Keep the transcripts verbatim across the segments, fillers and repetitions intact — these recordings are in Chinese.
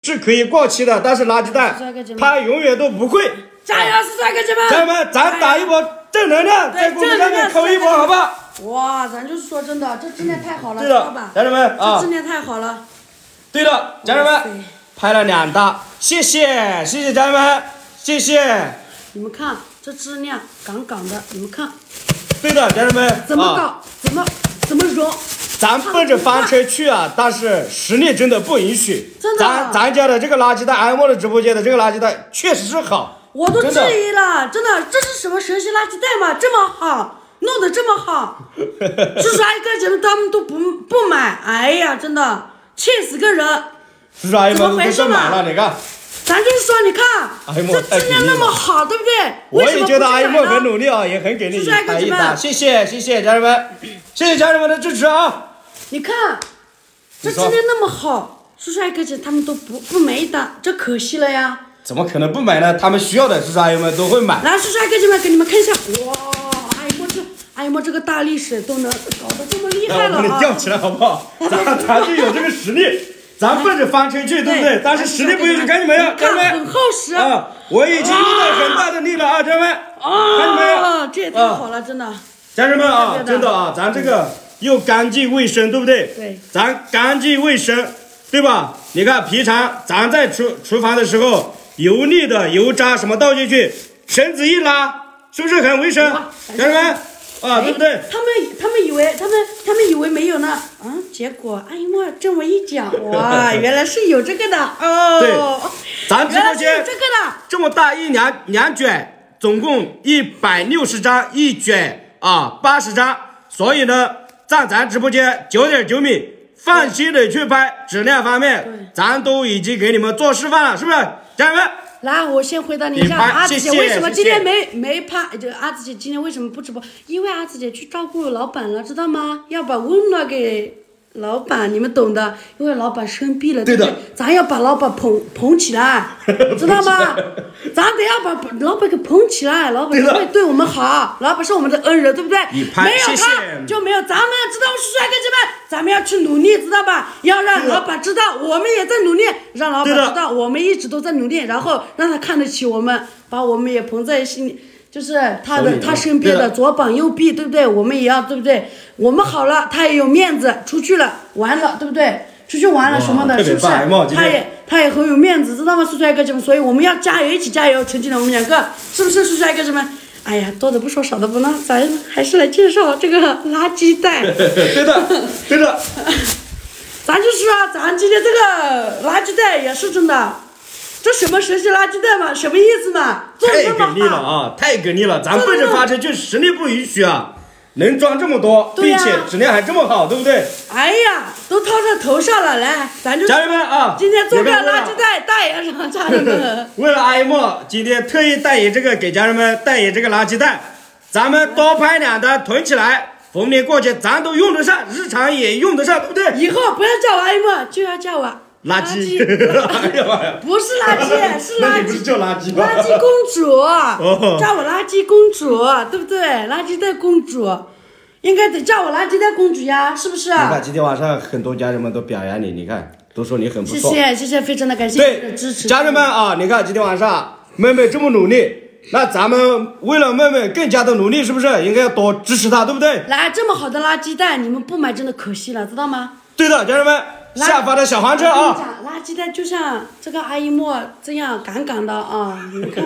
是可以过期的，但是垃圾袋它永远都不会。 加油，四帅哥姐们！ 家人们，咱打一波正能量，在公屏上面扣一波，好不好？ 哇，咱就是说真的，这质量太好了， 对的，家人们啊， 这质量太好了。 对的，家人们，拍了两大，谢谢，谢谢家人们，谢谢。 你们看这质量杠杠的，你们看。 对的，家人们。 怎么搞？怎么怎么融？ 咱奔着翻车去啊，但是实力真的不允许。 真的。 咱咱家的这个垃圾袋，爱莫的直播间的这个垃圾袋确实是好。 我都质疑了，真的，这是什么神奇垃圾袋吗？这么好，弄得这么好，叔叔阿姨哥姐们他们都不不买，哎呀，真的气死个人！ 叔叔阿姨们都都买了，你看。 咱就是说，你看，这质量那么好，对不对？ 我也觉得阿姨莫很努力啊，也很给力，打一打，谢谢谢谢家人们，谢谢家人们的支持啊！ 你看，这质量那么好，叔叔阿姨哥姐他们都不不买单，这可惜了呀。 怎么可能不买呢？他们需要的叔叔阿姨们都会买。 来，叔叔阿姨哥姐们，给你们看一下，哇，阿姨莫这阿姨莫这个大力士都能搞得这么厉害了啊！ 我帮你吊起来好不好？咱咱就有这个实力，咱奔着翻车去，对不对？但是实力不允许，看你们呀，家人们， 很厚实啊！我已经用了很大的力了啊，家人们，看你们呀， 这也太好了，真的。 家人们啊，真的啊，咱这个又干净卫生，对不对？ 对。 咱干净卫生，对吧？你看平常咱在厨厨房的时候。油腻的油渣什么倒进去，绳子一拉，是不是很卫生？家人们啊，对不对？ 他们他们以为他们他们以为没有呢，嗯，结果阿姨莫这么一讲，哇，原来是有这个的哦。 对，咱直播间这个的这么大一两两卷，总共一百六十张一卷啊，八十张，所以呢，在咱直播间九点九米，放心的去拍，质量方面咱都已经给你们做示范了，是不是？家人们， 来，我先回答你一下，阿紫姐为什么今天没没拍？这个阿紫姐今天为什么不直播？因为阿紫姐去照顾老板了，知道吗？要把温暖给老板，你们懂的。因为老板生病了，对不对？咱要把老板捧捧起来，知道吗？咱得要把老板给捧起来，老板才会对我们好。老板是我们的恩人，对不对？没有他就没有咱们，知道吗？帅哥姐妹，咱们要去努力，知道吧？要让老板知道我们也在努力，让老板知道我们一直都在努力，然后让他看得起我们，把我们也捧在心里。就是他的他身边的左膀右臂，对不对？我们也要，对不对？我们好了，他也有面子，出去了玩了，对不对？出去玩了什么的，是不是？他也他也很有面子，知道吗？叔叔阿姨哥姐们，所以我们要加油，一起加油，成就了我们两个，是不是？叔叔阿姨哥姐们，哎呀，多的不说，少的不孬，咱还是来介绍这个垃圾袋。 对的，对的。 咱就说，咱今天这个垃圾袋也是真的。这什么神奇垃圾袋嘛？什么意思嘛？ 太给力了啊！太给力了！咱奔着发车去，实力不允许啊！能装这么多，并且质量还这么好，对不对？ 哎呀，都套在头上了，来，咱就家人们啊， 今天做个垃圾袋代言上，家人们。 为了阿姨莫，今天特意代言这个，给家人们代言这个垃圾袋，咱们多拍两单囤起来，逢年过节咱都用得上，日常也用得上，对不对？ 以后不要叫我阿姨莫，就要叫我。 垃圾，哎呀妈呀！ 不是垃圾，是垃圾。 不是叫垃圾吗？ 垃圾公主，哦、叫我垃圾公主，对不对？垃圾袋公主，应该得叫我垃圾袋公主呀，是不是？你看今天晚上很多家人们都表扬你，你看都说你很不错。 谢谢谢谢，非常的感谢你的支持。 家人们啊，你看今天晚上妹妹这么努力，那咱们为了妹妹更加的努力，是不是？应该要多支持她，对不对？ 来，这么好的垃圾袋，你们不买真的可惜了，知道吗？ 对的，家人们。下发的小黄车啊！ 垃圾袋就像这个阿姨莫这样杠杠的啊，你们看。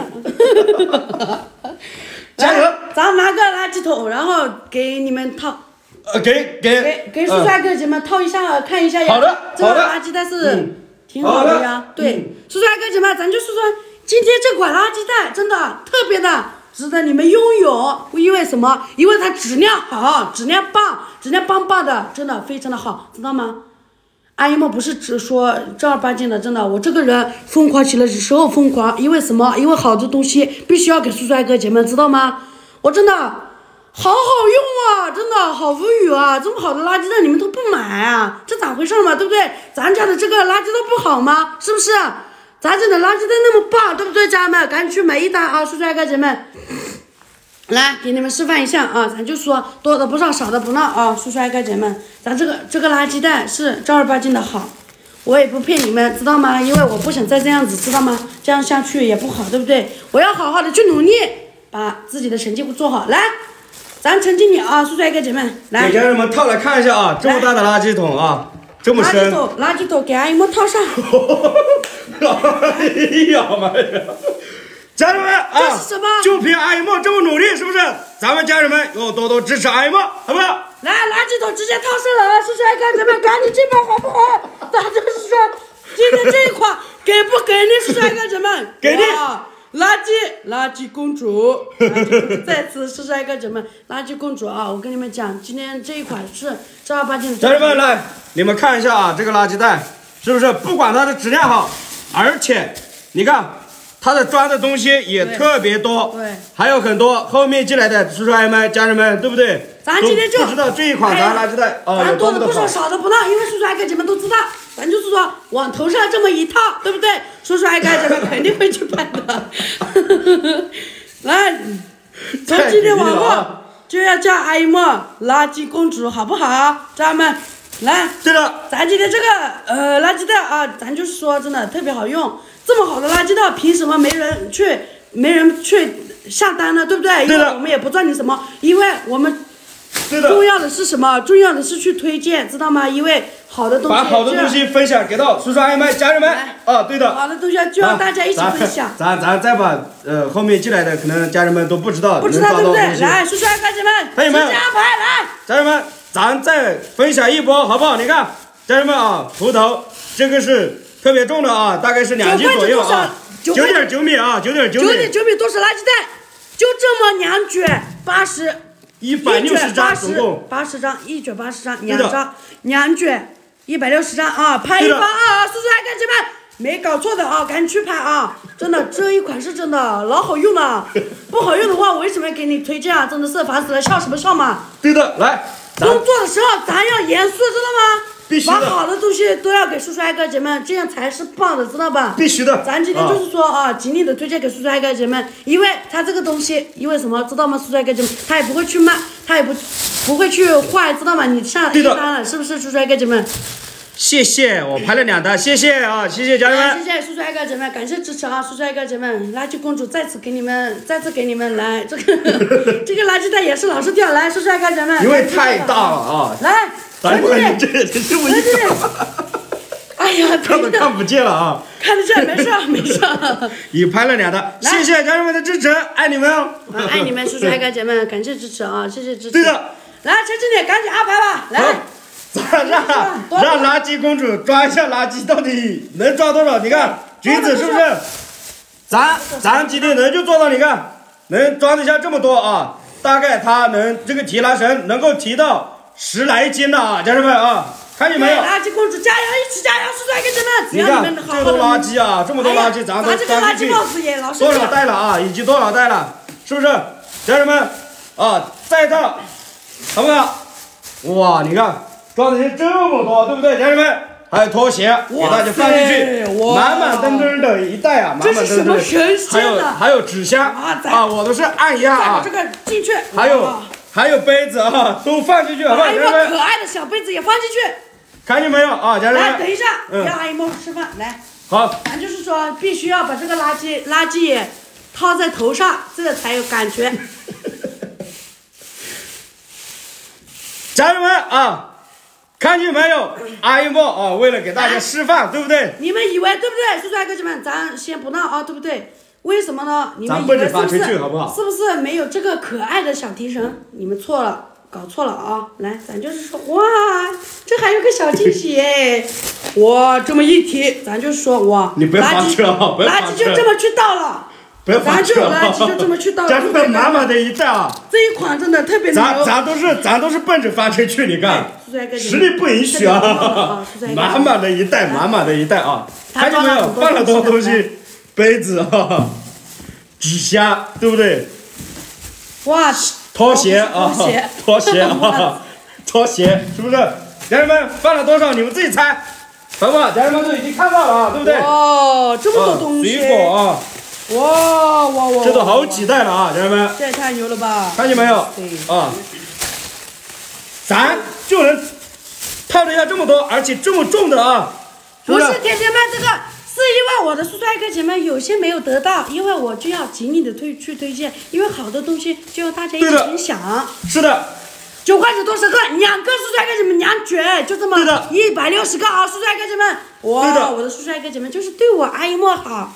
加油！ 咱拿个垃圾桶，然后给你们套。 呃，给给给给叔叔阿姨哥姐们套一下，看一下呀。 好的， 这个垃圾袋是挺好的呀。对，叔叔阿姨哥姐们，咱就说说今天这款垃圾袋真的特别的值得你们拥有，因为什么？因为它质量好，质量棒，质量棒棒的，真的非常的好，知道吗？阿姨们不是只说正儿八经的，真的，我这个人疯狂起来是时候疯狂，因为什么？因为好的东西必须要给叔叔阿姨哥姐们，知道吗？我真的好好用啊，真的好无语啊！这么好的垃圾袋你们都不买啊？这咋回事嘛？对不对？咱家的这个垃圾都不好吗？是不是？咱家的垃圾袋那么棒，对不对？家人们，赶紧去买一单啊！叔叔阿姨哥姐们。来给你们示范一下啊，咱就说多的不上，少的不闹啊，叔叔阿姨哥姐们，咱这个这个垃圾袋是正儿八经的好， 我也不骗你们，知道吗？因为我不想再这样子，知道吗？这样下去也不好，对不对？我要好好的去努力，把自己的成绩做好。来，咱陈经理啊，叔叔哥姐妹，来， 给家人们套来看一下啊，这么大的垃圾桶啊，这么深。 垃圾桶，垃圾桶，给阿姨们套上。 哎呀妈呀！家人们啊， 这是什么？ 就凭阿姨们这么努力，是不是？咱们家人们要多多支持阿姨们，好不好？ 来，垃圾桶直接套上了啊！叔叔哥姐妹，赶紧进吧，好不好？咱就是说，今天这一款给不给力？叔叔哥姐妹， 给力！ 垃圾，垃圾公主，垃圾公主再次叔叔哥姐妹，垃圾公主啊！我跟你们讲，今天这一款是正儿八经的。 家人们来，你们看一下啊，这个垃圾袋是不是？不管它的质量好，而且你看。它的装的东西也特别多， 对， 还有很多后面进来的叔叔阿姨们、家人们，对不对？ 咱今天就不知道这一款咱垃圾袋啊， 咱多的不说，少的不浪，因为叔叔阿姨姐们都知道，咱就是说往头上这么一套，对不对？叔叔阿姨姐们肯定会去拍的。来，从今天往后就要叫阿姨们垃圾公主，好不好？家人们，来， 对的， 咱今天这个呃垃圾袋啊，咱就是说真的特别好用。这么好的垃圾袋，凭什么没人去没人去下单呢？对不对？因为我们也不赚你什么，因为我们重要的是什么？重要的是去推荐，知道吗？因为好的东西， 把好的东西分享给到叔叔阿姨们、家人们。啊，对的。 好的东西就让大家一起分享。 咱咱再把呃后面进来的可能家人们都不知道， 不知道对不对？来，叔叔阿姨姐们， 朋友们， 时间安排来， 家人们，咱再分享一波好不好？你看，家人们啊，葡萄这个是。特别重的啊，大概是两斤左右啊，九点九米啊，九点九米， 九点九米都是垃圾袋，就这么两卷八十， 一百六十张，总共八十张，一卷八十张，两张两卷一百六十张啊，拍一发啊，叔叔阿姨姐妹没搞错的啊，赶紧去拍啊，真的这一款是真的老好用了，不好用的话我为什么要给你推荐啊？真的是烦死了，笑什么笑嘛？ 对的，来， 工作的时候咱要严肃，知道吗？把好的东西都要给叔叔阿姨姐们，这样才是棒的，知道吧？ 必须的。 咱今天就是说啊，尽力的推荐给叔叔阿姨姐们，因为他这个东西，因为什么，知道吗？叔叔阿姨姐们，他也不会去卖，他也不不会去坏，知道吗？你上一单了，是不是叔叔阿姨姐们？ 谢谢，我拍了两单，谢谢啊，谢谢家人们， 谢谢叔叔阿姨姐们，感谢支持啊，叔叔阿姨姐们，垃圾公主再次给你们，再次给你们来这个这个垃圾袋也是老是掉，来叔叔阿姨姐们， 因为太大了啊， 来。 咱这这这么一看， 哎呀， 看都看不见了啊！ 看得见，没事没事。 已拍了两单，谢谢家人们的支持，爱你们哦！ 爱你们，叔叔爱姐妹，感谢支持啊，谢谢支持。 对的， 来陈经理，赶紧安排吧，来。 咱让让垃圾公主抓一下垃圾，到底能抓多少？你看橘子是不是？咱咱今天能就做到，你看能装得下这么多啊！大概它能这个提拉绳能够提到。十来斤的啊，家人们啊，看见没有？ 垃圾公主加油，一起加油，叔叔爱姐们！ 你看这么多垃圾啊，这么多垃圾，咱都装进去多少袋了啊？以及多少袋了？是不是？家人们啊，再到，好不好？哇，你看装的这么多，对不对？家人们，还有拖鞋，给大家放进去，满满登登的一袋啊，满满登登。还有还有纸箱啊，我都是按压啊。 这个进去。 还有。还有杯子啊，都放进去，好不好？ 还有一个可爱的小杯子也放进去， 看见没有啊，家人们？ 来，等一下，让阿姨们吃饭。来， 好， 咱就是说，必须要把这个垃圾垃圾也套在头上，这个才有感觉。 家人们啊，看见没有？阿姨们啊，为了给大家示范，对不对？ 你们以为对不对？叔叔阿姨们，咱先不闹啊，对不对？为什么呢？你们以为是不是？是不是没有这个可爱的小提绳？你们错了，搞错了啊！来，咱就是说，哇，这还有个小惊喜哎！哇，这么一提，咱就说哇， 你不要发车啊！不要垃圾就这么去倒了， 不要发车啊！垃圾就这么去倒了， 家人们满满的一袋啊！ 这一款真的特别牛。 咱咱都是咱都是奔着发车去，你看，实力不允许啊！满满的一袋，满满的一袋啊！看见没有？放了多东西。杯子啊，纸箱，对不对？ 哇， 拖鞋啊，拖鞋啊，拖鞋，是不是？家人们放了多少？你们自己猜，好不好？家人们都已经看到了啊，对不对？ 哦，这么多东西。 水果啊， 哇哇哇！ 这都好几袋了啊，家人们。 这也太牛了吧！ 看见没有？啊，咱就能套得下这么多，而且这么重的啊！ 不是铁姐妹，这个是因为我的叔帅哥姐妹有些没有得到，因为我就要极力的推去推荐，因为好的东西就要大家一起分享。 是的。 九块九多十个，两个叔帅哥姐妹两卷，就这么一百六十个啊！叔帅哥姐妹，哇，我的叔帅哥姐妹就是对我阿姨莫好。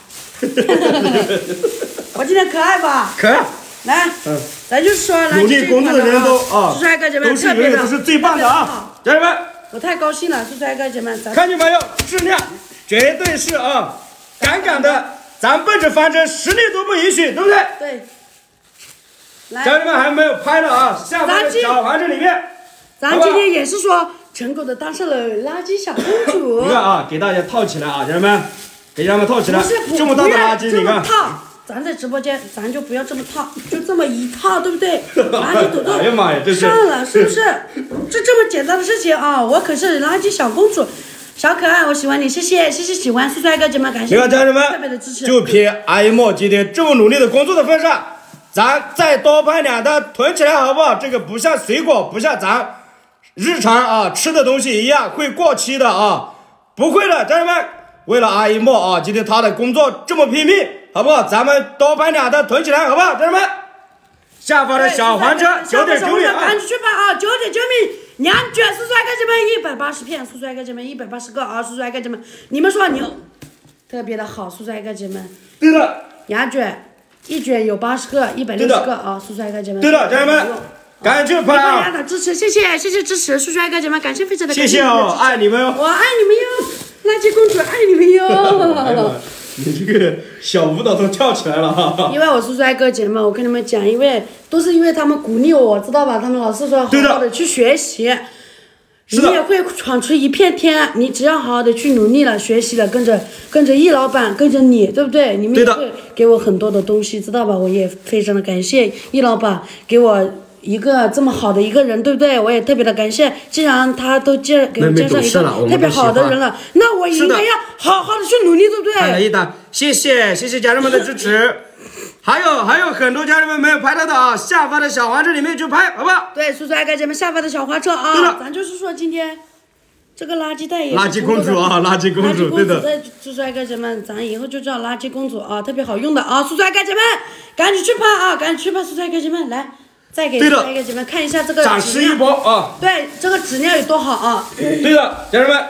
我今天可爱吧？ 可爱。 来，嗯，咱就说， 努力工作的人都啊， 叔帅哥姐妹都是永远都是最棒的啊！家人们， 我太高兴了，叔帅哥姐妹， 看见没有？质量绝对是啊，杠杠的，咱奔着反正实力都不允许，对不对？ 对。 家人们还没有拍的啊，下方的小房子里面， 咱今天也是说成功的当上了垃圾小公主。 你看啊，给大家套起来啊，家人们，给家人们套起来，这么大的垃圾，你看。 套，咱在直播间，咱就不要这么套，就这么一套，对不对？垃圾都都哎呀妈呀，这是上了，是不是？就这么简单的事情啊！我可是垃圾小公主，小可爱，我喜欢你，谢谢，谢谢喜欢叔帅哥姐妹，感谢你看家人们特别的支持。 就凭阿姨莫今天这么努力的工作的份上。咱再多拍两单囤起来好不好？这个不像水果，不像咱日常啊吃的东西一样会过期的啊，不会的，家人们。为了阿姨莫啊，今天她的工作这么拼命，好不好？咱们多拍两单囤起来，好不好，家人们？下方的小黄车九点九米啊， 赶紧去拍啊！九点九米两卷，叔帅哥姐妹一百八十片，叔帅哥姐妹一百八十个啊！叔帅哥姐妹，你们说牛，特别的好，叔帅哥姐妹。 对的。 两卷。一卷有八十个，一百六十个啊！叔帅哥姐妹， 对的，家人们，赶紧拍啊！ 大家的支持，谢谢谢谢支持，叔帅哥姐妹，感谢非常的谢谢哦，爱你们哟！ 我爱你们哟，垃圾公主爱你们哟！ 你这个小舞蹈都跳起来了哈！ 因为我叔帅哥姐妹，我跟你们讲，因为都是因为他们鼓励我，知道吧？他们老是说好好的去学习。你也会闯出一片天，你只要好好的去努力了，学习了，跟着跟着易老板，跟着你，对不对？你们也会给我很多的东西，知道吧？我也非常的感谢易老板给我一个这么好的一个人，对不对？我也特别的感谢，既然他都介给我介绍一个特别好的人了，那我应该要好好的去努力，对不对？ 拍了一单，谢谢谢谢家人们的支持。还有还有很多家人们没有拍到的啊，下方的小黄车里面去拍，好不好？ 对，叔叔爱哥姐们，下方的小黄车啊，咱就是说今天这个垃圾袋也垃圾公主啊，垃圾公主，对的。 叔叔爱哥姐们，咱以后就叫垃圾公主啊，特别好用的啊，叔叔爱哥姐们，赶紧去拍啊，赶紧去拍，叔叔爱哥姐们，来，再给叔叔爱哥姐们看一下这个展示一波啊。 对，这个质量有多好啊？ 对的，家人们。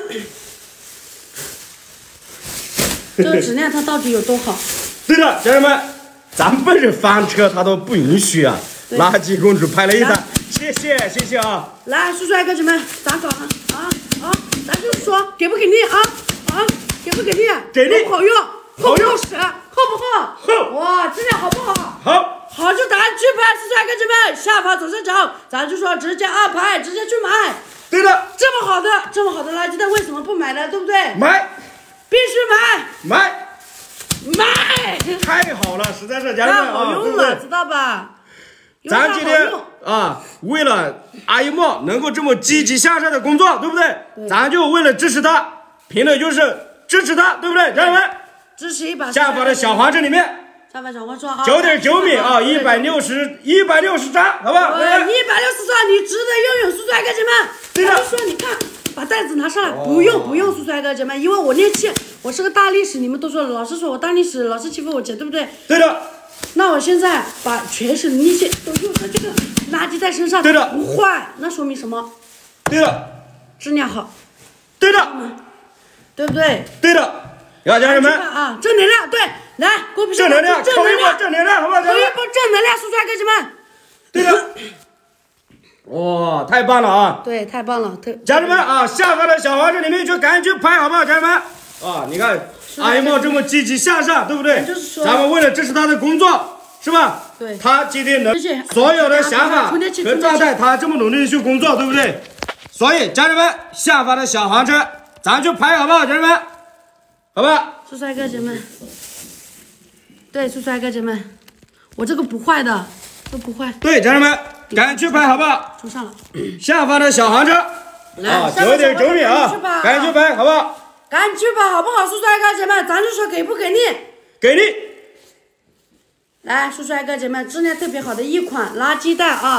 这个质量它到底有多好？ 对的，家人们。咱奔着翻车，他都不允许啊！垃圾公主拍了一单，谢谢谢谢啊！ 来，叔叔爱哥姐们，咋搞啊？啊啊！咱就是说，给不给力啊？啊，给不给力？ 给力！ 好不好用？好用使，厚不厚？ 厚！ 哇，质量好不好？ 好！ 好就咱去拍，叔叔爱哥姐们，下方左上角，咱就说直接二排，直接去买。 对的， 这么好的，这么好的垃圾袋，为什么不买呢？对不对？ 买， 必须买， 买。 买太好了，实在是家人们啊，对不对？ 知道吧？ 咱今天啊，为了阿姨莫能够这么积极向上的工作，对不对？ 对咱就为了支持他，凭的就是支持他，对不对？家人们， 支持一把。 下方的小黄车里面， 下方小黄车啊， 九点九米啊，一百六十，一百六十张，好不好？ 一百六十张，你值得拥有，叔叔爱哥姐们。 对的。 说你看。把袋子拿上来，不用不用，叔叔爱哥姐妹，因为我练气，我是个大力士，你们都说了，老师说我大力士，老师欺负我姐，对不对？ 对的。 那我现在把全身的力气都用在这个垃圾袋身上， 对的， 不坏，那说明什么？ 对的， 质量好。 对的， 对不对？ 对的，要家人们啊，正能量，对，来，给我正能量， 正能量， 正能量，好不好？ 扣一波正能量，叔叔爱哥姐妹。 对的。哇，太棒了啊！ 对，太棒了， 家人们啊，下方的小黄车里面就赶紧去拍，好不好，家人们？啊，你看阿姨莫这么积极向上，对不对？咱们为了支持他的工作，是吧？ 对。 他今天能所有的想法和状态，他这么努力的去工作，对不对？所以家人们，下方的小黄车，咱就拍，好不好，家人们？好不好？ 叔叔爱哥姐妹。对，叔叔爱哥姐妹，我这个不坏的，都不坏。 对，家人们。赶紧去拍，好不好？ 冲上了， 下方的小黄车，啊，九点九米啊，赶紧去拍，好不好？ 赶紧去拍，好不好？叔叔爱哥姐妹，咱就说给不给力？ 给力！ 来，叔叔爱哥姐妹，质量特别好的一款垃圾袋啊，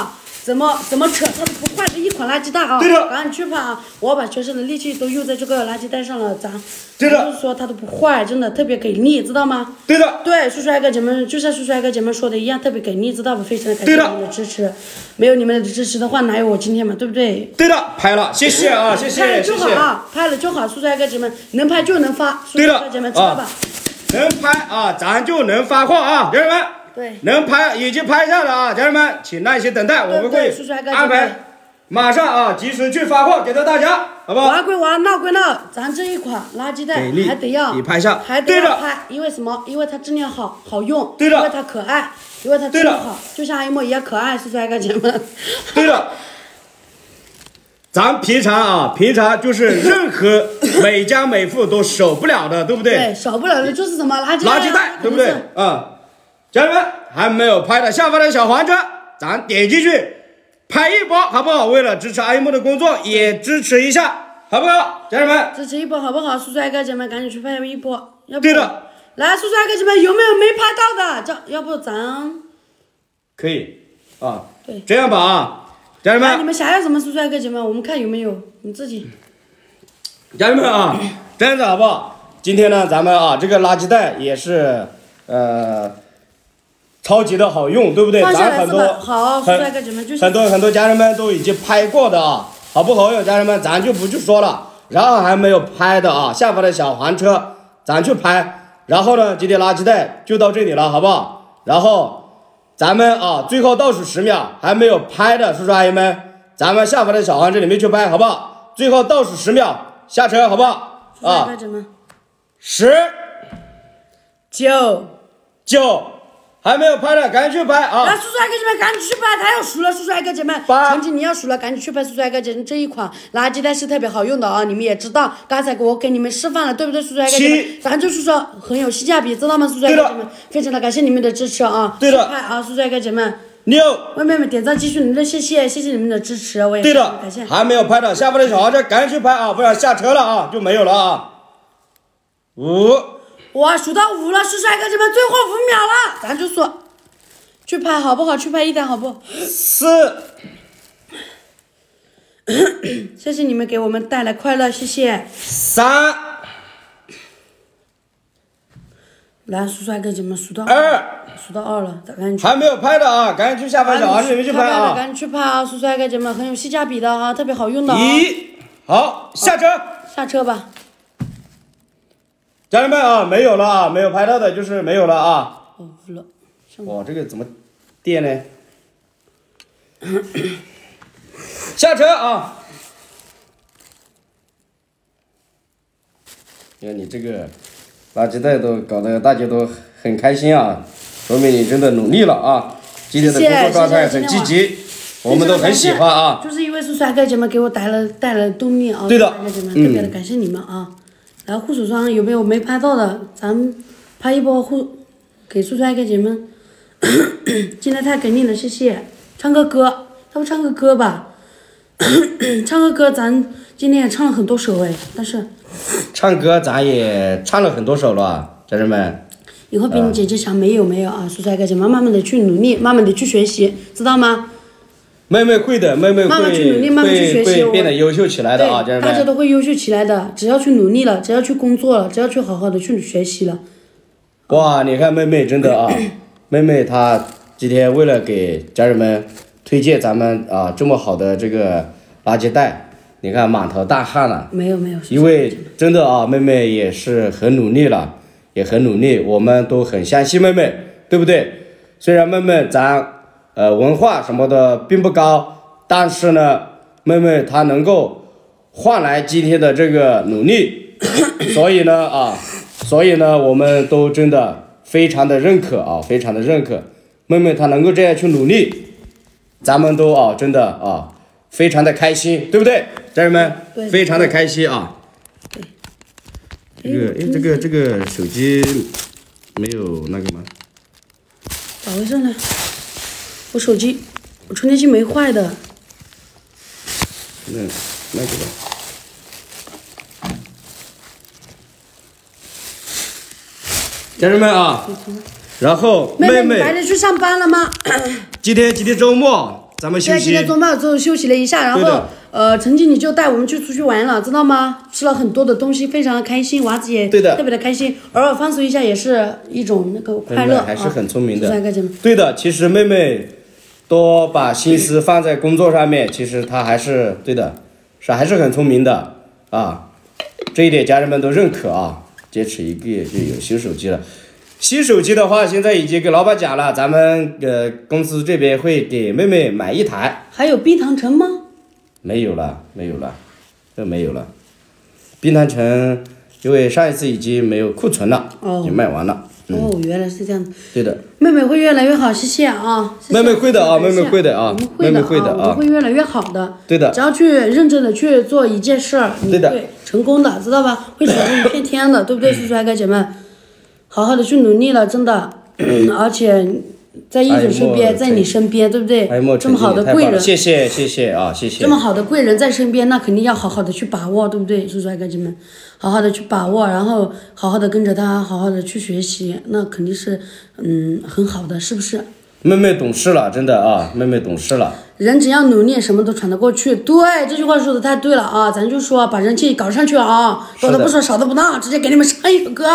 怎么怎么扯，它都不坏的一款垃圾袋啊！ 对的， 赶紧去吧！我把全身的力气都用在这个垃圾袋上了，咱对的， 就是说它都不坏，真的特别给力，知道吗？ 对的， 对，叔叔爱哥姐们，就像叔叔爱哥姐们说的一样，特别给力，知道不？非常的感谢你们的支持，没有你们的支持的话，哪有我今天嘛？对不对？ 对的，拍了，谢谢啊，谢谢， 拍了就好啊，拍了就好，叔叔爱哥姐们能拍就能发，叔叔爱哥姐们知道吧？ 能拍啊，咱就能发货啊，家人们。 对， 能拍已经拍下了啊，家人们，请耐心等待，我们会安排，马上啊，及时去发货给到大家，好不好？ 玩归玩，闹归闹，咱这一款垃圾袋还得要， 你拍下， 还得要拍，因为什么？因为它质量好，好用， 对的， 因为它可爱，因为它质量好，就像阿姨莫一样可爱，是不是，哥姐们？ 对的。咱平常啊，平常就是任何每家每户都少不了的，对不对？ 对，少不了的就是什么垃圾袋、 垃圾袋，对不对？啊、嗯，家人们还没有拍的下方的小黄车，咱点进去拍一波，好不好？为了支持阿姨莫的工作，也支持一下，好不好？家人们， 支持一波好不好？叔叔爱哥姐们赶紧去拍一波，要不对的。 来，叔叔爱哥姐们有没有没拍到的？这要不咱可以啊， 对， 这样吧啊。家人们， 你们想要什么叔叔爱哥姐们？我们看有没有，你自己。 家人们啊，这样子好不好？今天呢，咱们啊，这个垃圾袋也是呃超级的好用，对不对？咱很多好，叔叔爱哥姐们就是很多很多家人们都已经拍过的啊，好不好用？家人们，咱就不去说了。然后还没有拍的啊，下方的小黄车，咱去拍。然后呢，今天垃圾袋就到这里了，好不好？然后。咱们啊，最后倒数十秒还没有拍的叔叔阿姨们，咱们下方的小黄车里面去拍，好不好？最后倒数十秒下车，好不好？啊，十、 九、 九，还没有拍的赶紧去拍啊！ 来，叔叔阿哥姐们赶紧去拍，他要数了，叔叔阿哥姐们，成绩你要数了，赶紧去拍，叔叔阿哥姐们，这一款垃圾袋是特别好用的啊，你们也知道，刚才我给你们示范了，对不对，叔叔阿哥姐们？咱就是说很有性价比，知道吗，叔叔阿哥姐们？非常的感谢你们的支持啊！ 对的， 拍啊，叔叔阿哥姐们。 六， 为妹妹点赞继续努力，谢谢谢谢你们的支持，我也对的， 感谢。 还没有拍的，下方的小黄车赶紧去拍啊，不然下车了啊，就没有了啊。五， 哇，数到五了，叔叔阿哥姐们，最后五秒了，咱就说。去拍好不好？去拍一台好不好？ 四， 谢谢你们给我们带来快乐，谢谢。 三， 来，叔叔还给你们数到二， 数到二了，赶紧去。 还没有拍的啊，赶紧去下方小黄车里面去拍啊！ 赶紧去拍啊！叔叔还给你们很有性价比的啊，特别好用的啊。 一，好，下车。 下车吧。 家人们啊，没有了啊，没有拍到的就是没有了啊。 哦，服了。 哇，这个怎么电呢？下车啊！你看你这个垃圾袋都搞得大家都很开心啊，说明你真的努力了啊！今天的工作状态很积极，我们都很喜欢啊。 就是因为是帅哥姐们给我带了带来动力啊， 对的， 帅哥姐们特别的感谢你们啊。然后护手霜有没有没拍到的？咱们拍一波护给叔叔爱哥姐们。今天太给力了，谢谢。唱个歌，要不唱个歌吧？唱个歌，咱今天也唱了很多首哎，但是唱歌咱也唱了很多首了，家人们。 以后比你姐姐强没有没有啊，叔叔爱哥姐们，慢慢的去努力，慢慢的去学习，知道吗？ 妹妹会的，妹妹会慢慢去努力，慢慢去学习， 会变得优秀起来的啊，家人们。 大家都会优秀起来的，只要去努力了，只要去工作了，只要去好好的去学习了。 哇，你看妹妹真的啊。妹妹她今天为了给家人们推荐咱们啊这么好的这个垃圾袋，你看满头大汗了。 没有没有。 因为真的啊，妹妹也是很努力了，也很努力，我们都很相信妹妹，对不对？虽然妹妹咱呃文化什么的并不高，但是呢，妹妹她能够换来今天的这个努力，所以呢啊，所以呢我们都真的。非常的认可啊，非常的认可，妹妹她能够这样去努力，咱们都啊真的啊非常的开心，对不对，家人们？ 对， 非常的开心啊。对。这个哎，这个这个手机没有那个吗？ 咋回事呢？我手机我充电器没坏的。 那那个吧。家人们啊，然后妹妹白天去上班了吗？ 今天今天周末， 咱们休息。 对，今天做饭之后休息了一下，然后呃，陈经理就带我们去出去玩了，知道吗？吃了很多的东西，非常的开心，娃子也特别的开心，偶尔放松一下也是一种那个快乐。 还是很聪明的。 啊、 对的，其实妹妹多把心思放在工作上面，其实她还是对的，是还是很聪明的啊。这一点家人们都认可啊。坚持一个月就有新手机了。新手机的话，现在已经跟老板讲了，咱们呃公司这边会给妹妹买一台。 还有冰糖橙吗？没有了，没有了，都没有了。冰糖橙因为上一次已经没有库存了，哦、已经卖完了。 嗯、哦，原来是这样子。 对的。 妹妹会越来越好，谢谢啊。谢谢妹妹会的啊，妹妹会的啊，妹妹会的啊，我们会越来越好的。 对的。 只要去认真的去做一件事儿，你会成功的，知道吧？会成功一片天的，对不对，叔叔阿哥姐们？好好的去努力了，真的，而且在一总身边，在你身边，对不对？这么好的贵人， 谢谢谢谢啊，谢谢。 这么好的贵人在身边，那肯定要好好的去把握，对不对，叔叔阿哥姐们？好好的去把握，然后好好的跟着他，好好的去学习，那肯定是嗯很好的，是不是？ 妹妹懂事了，真的啊，妹妹懂事了。 人只要努力，什么都喘得过去。对，这句话说的太对了啊！咱就说把人气搞上去啊，多的不说，少的不当，直接给你们唱一首歌。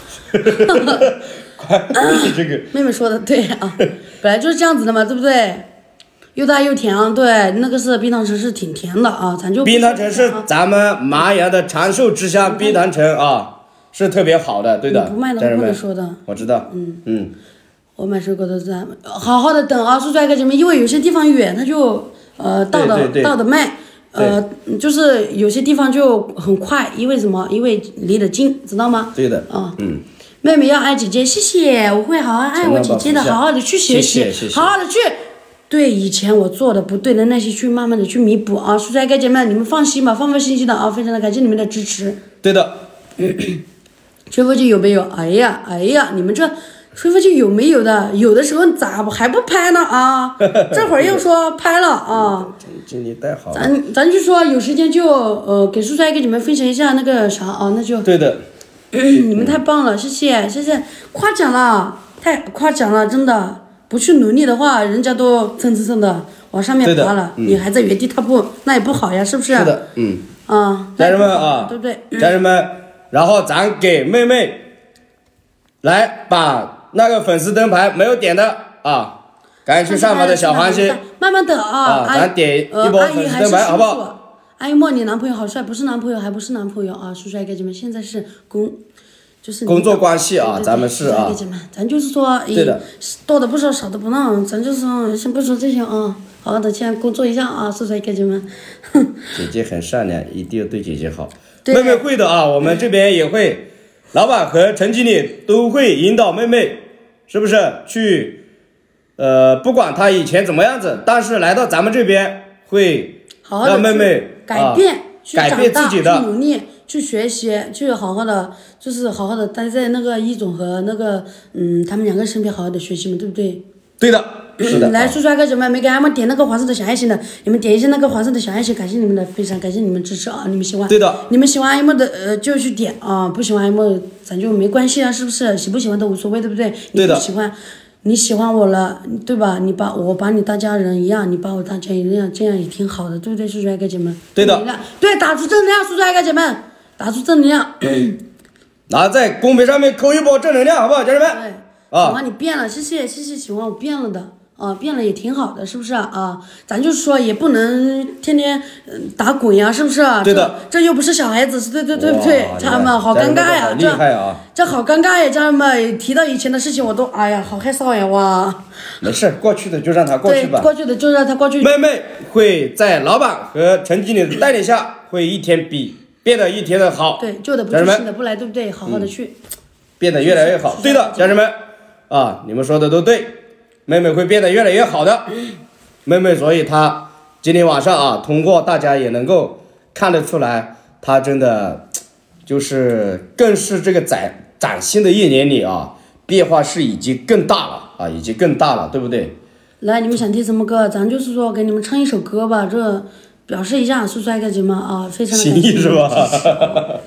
快，这个妹妹说的对啊，本来就是这样子的嘛，对不对？又大又甜，对，那个是冰糖橙是挺甜的啊，咱就冰糖橙是咱们麻阳的长寿之乡，冰糖橙啊是特别好的，对的。 不卖的，不会说的。 我知道，嗯嗯。 我买水果都是好好的等啊，叔叔阿哥姐妹，因为有些地方远，他就呃到的到的慢，呃就是有些地方就很快，因为什么？因为离得近，知道吗？ 对的。 啊， 嗯。 妹妹要爱姐姐，谢谢，我会好好爱我姐姐的，好好的去学习， 谢谢谢谢好好的去对以前我做的不对的那些去慢慢的去弥补啊，叔叔阿哥姐妹，你们放心吧，放放心心的啊，非常的感谢你们的支持。 对的。 吹风机有没有？哎呀哎呀，你们这。吹风机有没有的？有的时候咋不还不拍呢啊？这会儿又说拍了啊！ 经理带好。 咱咱就说有时间就呃给叔叔来给你们分享一下那个啥啊，那就。 对的。 你们太棒了，谢谢谢谢，夸奖了，太夸奖了，真的。不去努力的话，人家都蹭蹭蹭的往上面爬了，你还在原地踏步，那也不好呀，是不是？ 是的，嗯。 啊， 家人们啊， 对不对？ 家人们，然后咱给妹妹来把。那个粉丝灯牌没有点的啊，赶紧去上我的小黄心， 慢慢等啊， 啊，咱点一波粉丝灯牌好不好？ 阿姨莫，你男朋友好帅，不是男朋友还不是男朋友啊，叔叔阿哥姐们，现在是工，就是工作关系啊，咱们是啊， 咱就是说， 对的， 多的不说，少的不让，咱就是说，先不说这些啊，好好的先工作一下啊，叔叔阿哥姐们。 姐姐很善良，一定要对姐姐好。妹妹会的啊，我们这边也会。老板和陈经理都会引导妹妹，是不是去？呃，不管她以前怎么样子，但是来到咱们这边会让妹妹改变、 啊、改变自己的， 去努力、去学习、去好好的，就是好好的待在那个易总和那个嗯他们两个身边好好的学习嘛，对不对？ 对的。是的， 来，叔叔阿哥姐妹，没给俺们点那个黄色的小爱心的，你们点一下那个黄色的小爱心，感谢你们的，非常感谢你们支持啊！你们喜欢， 对的， 你们喜欢爱慕的呃就去点啊，不喜欢爱慕咱就没关系啊，是不是？喜不喜欢都无所谓，对不对？ 对的。 你不喜欢，你喜欢我了，对吧？你把我把你当家人一样，你把我当家人一样，这样也挺好的，对不对，叔叔阿哥姐妹？ 对的。 对，打出正能量，叔叔阿哥姐妹，打出正能量。 然后在公屏上面扣一波正能量，好不好，家人们？ 对。啊。喜欢你变了，谢谢谢谢，喜欢我变了的。啊，变了也挺好的，是不是啊？咱就说也不能天天打滚呀，是不是？ 对的， 这又不是小孩子，对对对不对？家人们好尴尬呀， 厉害啊！ 这好尴尬呀，家人们提到以前的事情，我都哎呀，好害臊呀，哇！ 没事，过去的就让它过去吧。 过去的就让它过去。 妹妹会在老板和陈经理的带领下，会一天比变得一天的好。 对，旧的不去，新的不来，对不对？好好的去， 变得越来越好。对的，家人们啊，你们说的都对。妹妹会变得越来越好的，妹妹，所以她今天晚上啊，通过大家也能够看得出来，她真的就是更是这个崭崭新的一年里啊，变化是已经更大了啊，已经更大了，对不对？ 来，你们想听什么歌？咱就是说给你们唱一首歌吧，这表示一下叔叔爱哥姐们啊，非常的心意是吧？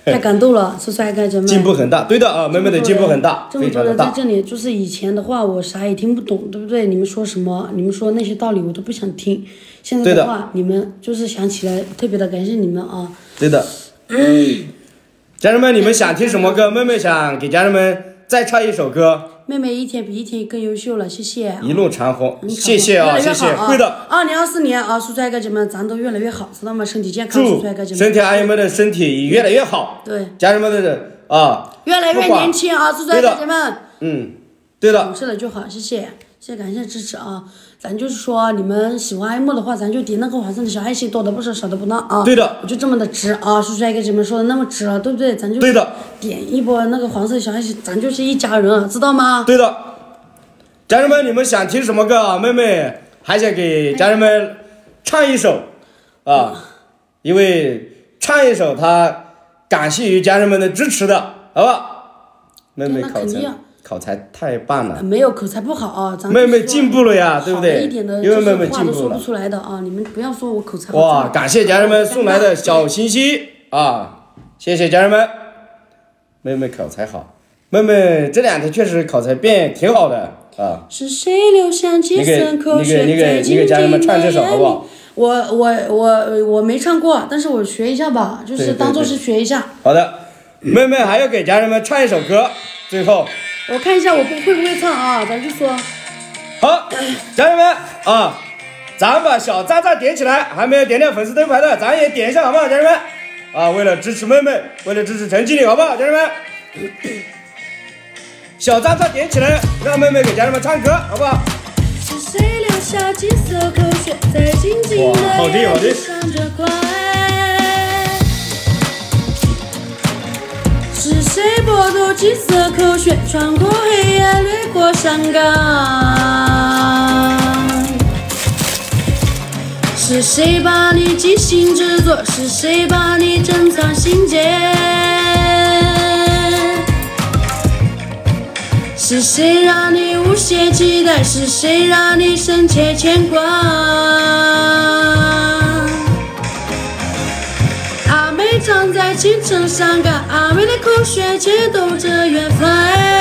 太感动了，说帅哥姐妹进步很大，对的啊，妹妹的进步很大， 这么多人在这里，就是以前的话我啥也听不懂，对不对？你们说什么，你们说那些道理我都不想听。现在的话，你们就是想起来，特别的感谢你们啊。 对的。嗯。家人们，你们想听什么歌？妹妹想给家人们再唱一首歌。 妹妹一天比一天更优秀了，谢谢。 一路长虹，谢谢啊，谢谢，会的。 二零二四年啊，叔帅哥姐们，咱都越来越好，知道吗？身体健康，叔帅哥姐们。 身体阿姨们的身体越来越好。 对。 家人们的啊。 越来越年轻啊，叔帅哥姐们。 嗯，对的。 懂事了就好，谢谢，谢谢感谢支持啊。咱就是说，你们喜欢爱慕的话，咱就点那个黄色的小爱心，多的不少，少的不当啊。 对的。 我就这么的直啊，叔帅哥姐们说的那么直了，对不对？咱就对的。 点一波那个黄色小爱心，咱就是一家人，知道吗？ 对的。家人们，你们想听什么歌啊？妹妹还想给家人们唱一首啊，因为唱一首，她感谢于家人们的支持的，好不好？妹妹口才口才太棒了。 没有口才不好啊，咱妹妹进步了呀，对不对？ 一点的因为妹妹进步了。 话都说不出来的啊，你们不要说我口才。 哇，感谢家人们送来的小心心啊，谢谢家人们。妹妹口才好，妹妹这两天确实口才变挺好的。啊！ 是谁流下几丝口水在你给家人们唱这首好不好？ 我我我我没唱过，但是我学一下吧，就是当做是学一下。 好的，妹妹还要给家人们唱一首歌，最后。 我看一下我不会不会唱啊，咱就说。 好，家人们啊，咱把小赞赞点起来，还没有点点粉丝灯牌的，咱也点一下好不好，家人们？啊，为了支持妹妹，为了支持陈经理，好不好，家人们？小赞赞点起来，让妹妹给家人们唱歌，好不好？ 是谁流下几丝口水，在静静的夜里唱着快？是谁剥夺几丝口水，穿过黑夜，掠过山岗？是谁把你精心制作？是谁把你珍藏心间？是谁让你无限期待？是谁让你深切牵挂？阿妹站在青城山岗，阿妹的口水牵动着远方。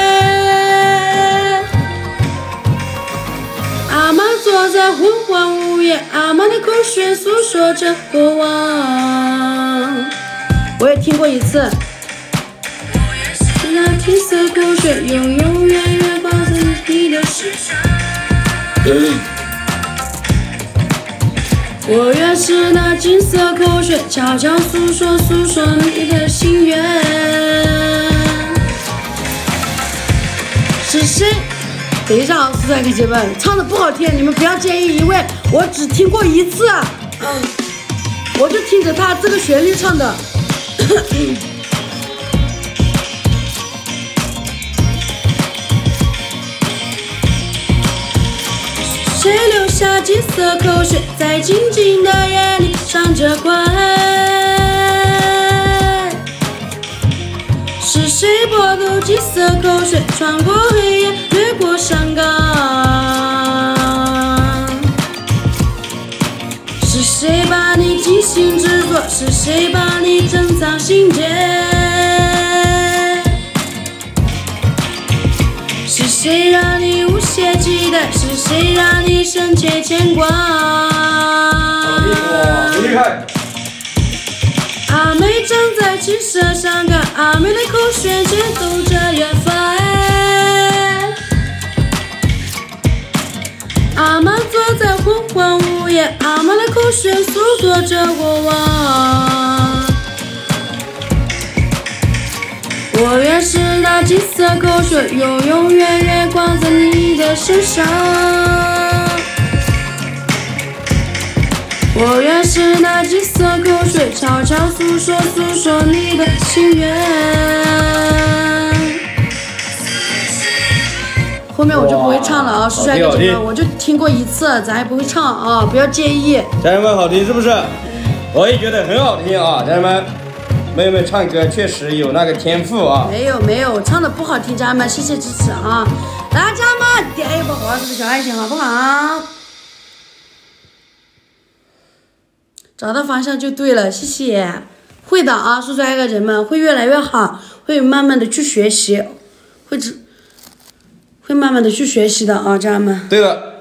阿妈坐在昏黄屋檐，阿妈的口水诉说着过往。我也听过一次。那金色口水永永远远挂在你的身上。我愿是那金色口水，悄悄诉说诉说你的心愿。是谁？等一下啊，四帅哥姐们，唱的不好听，你们不要介意，因为我只听过一次，嗯，我就听着他这个旋律唱的。谁流下几丝口水，在静静的夜里唱着快？是谁剥夺几丝口水，穿过黑夜，掠过山岗？是谁把你精心制作？是谁把你珍藏心间？是谁让你无限期待？是谁让你深切牵挂？ 厉害！ 阿妹站在青色山岗，阿妹的口水牵动着远方。阿妈坐在昏黄屋檐，阿妈的口水诉说着过往。我愿是那金色口水，永永远远挂在你的身上。我愿是那金色口水，悄悄诉说诉说你的心愿。后面我就不会唱了啊，帅哥姐们，我就听过一次，咱也不会唱啊，不要介意。 家人们好听是不是？我也觉得很好听啊，家人们。妹妹唱歌确实有那个天赋啊！ 没有没有，唱的不好听，家人们谢谢支持啊！大家们点一波黄色的小爱心好不好？找到方向就对了，谢谢。 会的啊，叔叔爱哥姐们会越来越好，会慢慢的去学习，会只会慢慢的去学习的啊，家人们。 对的。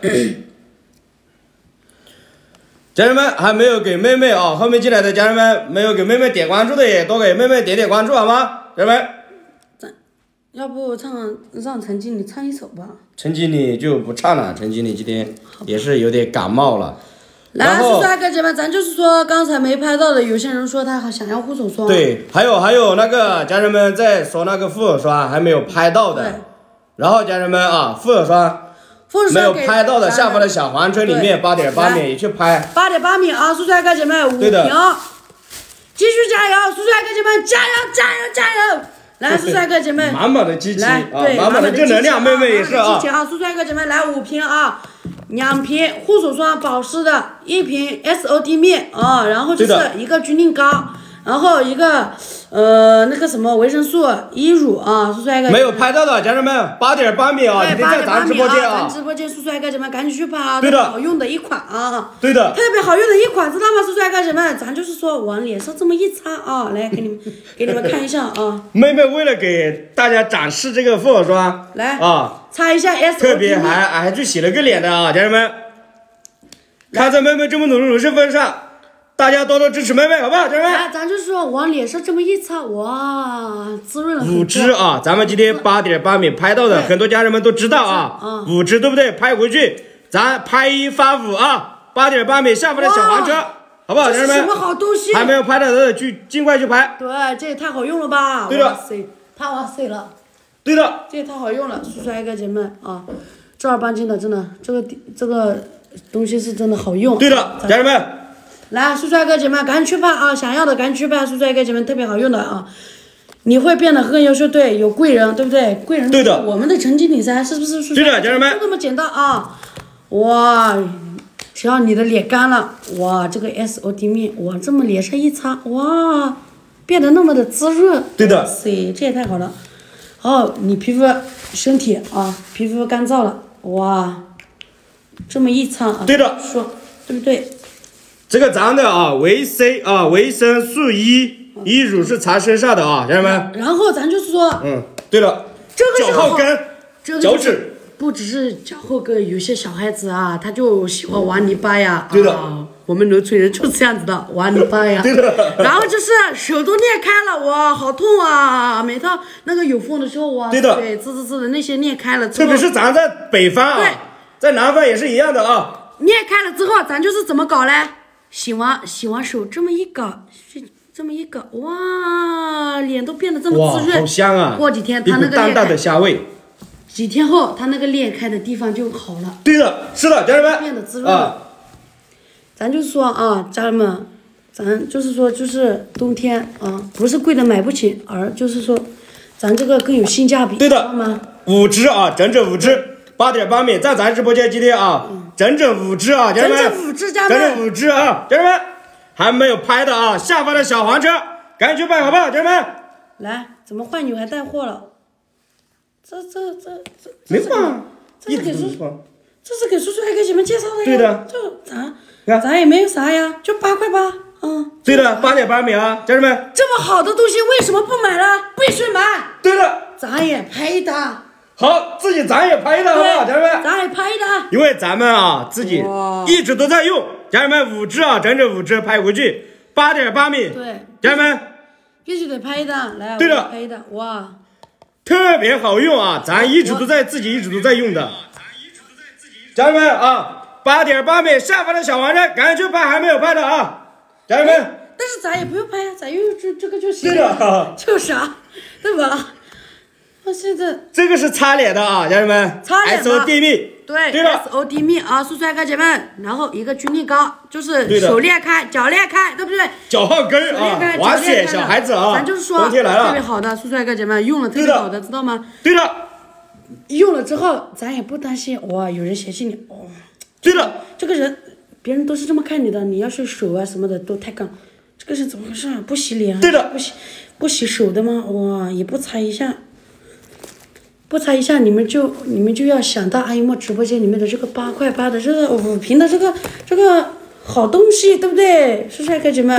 家人们还没有给妹妹啊，后面进来的家人们没有给妹妹点关注的也多给妹妹点点关注好吗？家人们。 要不唱让陈经理唱一首吧？ 陈经理就不唱了，陈经理今天也是有点感冒了。 来，叔叔爱哥姐们，咱就是说刚才没拍到的，有些人说他想要护手霜。 对，还有还有那个家人们在说那个护手霜还没有拍到的，然后家人们啊，护手霜没有拍到的，下方的小黄车里面八点八米也去拍。 八点八米啊，叔叔爱哥姐们五瓶，继续加油，叔叔爱哥姐们加油加油加油！来，叔叔爱哥姐们， 满满的激情啊， 满满的正能量，妹妹也是啊。 叔叔爱哥姐们来五瓶啊，两瓶护手霜保湿的，一瓶 S O D 面啊，然后就是一个菌令膏，然后一个呃那个什么维生素 E 乳啊，叔叔爱哥没有拍到的家人们，八点八米啊，今天在咱直播间啊， 咱直播间叔叔爱哥姐们赶紧去拍啊， 对的， 好用的一款啊， 对的， 特别好用的一款，知道吗？叔叔爱哥姐们，咱就是说往脸上这么一擦啊，来给你们给你们看一下啊。 妹妹为了给大家展示这个护手霜， 来啊， 擦一下 S O D 特别还还去洗了个脸的啊，家人们，看在妹妹这么努力的身份上。大家多多支持妹妹，好不好，家人们？ 来，咱就说往脸上这么一擦，哇，滋润了很多。 五支啊，咱们今天八点八米拍到的，很多家人们都知道啊。嗯、五支对不对？拍回去，咱拍一发五啊，八点八米下方的小黄车，好不好，家人们？ 什么好东西？ 还没有拍到的，去尽快去拍。 对，这也太好用了吧！ 对的， 哇塞，太哇塞了。 对的， 这也太好用了，叔叔爱哥姐们啊，正儿八经的，真的，这个这个东西是真的好用。 对的，家人们。 来，叔叔爱哥姐们，赶紧去拍啊！想要的赶紧去拍，叔叔爱哥姐们特别好用的啊！你会变得更优秀，对，有贵人，对不对？贵人， 对的， 我们的陈经理噻，是不是？叔叔对的，家人们， 就这么简单啊！哇，只要你的脸干了，哇，这个 S O D 面，哇，这么脸上一擦，哇，变得那么的滋润， 对的， 塞，这也太好了。哦，你皮肤、身体啊，皮肤干燥了，哇，这么一擦啊， 对的， 说对不对？ 这个咱的啊，维 C 啊，维生素 E E 乳是擦身上的啊，家人们。 然后咱就是说， 嗯，对了， 这个脚后跟、 这个、 脚趾， 不只是脚后跟，有些小孩子啊，他就喜欢玩泥巴呀。 对的。 啊、我们农村人就是这样子的，玩泥巴呀。 对的。 然后就是手都裂开了，哇，好痛啊！每到那个有风的时候，哇， 对的， 对，滋滋滋的那些裂开了之后，特别是咱在北方啊，在南方也是一样的啊。 裂开了之后，咱就是怎么搞嘞？洗完洗完手这么一搞，这么一搞，哇，脸都变得这么滋润， 好香啊！ 过几天它那个淡淡的香味， 几天后它那个裂开的地方就好了。 对的，是的，家人们， 变得滋润了。啊、咱就说啊，家人们，咱就是说就是冬天啊，不是贵的买不起，而就是说，咱这个更有性价比， 对的， 吗？ 五支啊，整整五支，八点八米，在咱直播间今天啊。嗯整整五支啊，家人们！ 整整五支，家人们！ 整整五支啊，家人们！还没有拍的啊，下方的小黄车，赶紧去拍，好不好，家人们？ 来，怎么坏女孩带货了？这这这这没换， 这是给叔叔，这是给叔叔爱哥姐们介绍的呀。 对的， 就咱咱也没有啥呀，就八块八，嗯。 对的，八点八米啊，家人们！ 这么好的东西为什么不买呢？必须买。 对的， 咱也拍的。 好，自己咱也拍的，好不好，家人们？ 咱也拍的， 因为咱们啊自己一直都在用，家人们五支啊，整整五支拍回去，八点八米， 对， 家人们必须得拍的，来， 对的， 拍的，哇， 特别好用啊，咱一直都在自己一直都在用的，家人们啊，八点八米下方的小黄车，赶紧去拍，还没有拍的啊，家人们。 但是咱也不用拍呀，咱用这这个就行了，对的， 就是啊，对吧？我现在这个是擦脸的啊，家人们， 擦脸的 S O D 蜜， 对， 对了 ，S O D 蜜啊，叔叔爱哥姐们，然后一个菌力膏，就是手裂开，脚裂开，对不对？ 脚后跟啊，滑雪小孩子啊， 咱就是说， 冬天来了， 特别好的，叔叔爱哥姐们用了特别好的，知道吗？ 对的， 用了之后，咱也不担心哇，有人嫌弃你哦。 对的， 这个人，别人都是这么看你的，你要是手啊什么的都太干，这个是怎么回事？不洗脸？ 对的， 不洗不洗手的吗？哇，也不擦一下。不擦一下，你们就你们就要想到阿姨莫直播间里面的这个八块八的这个五瓶的这个这个好东西，对不对？叔叔爱哥姐们，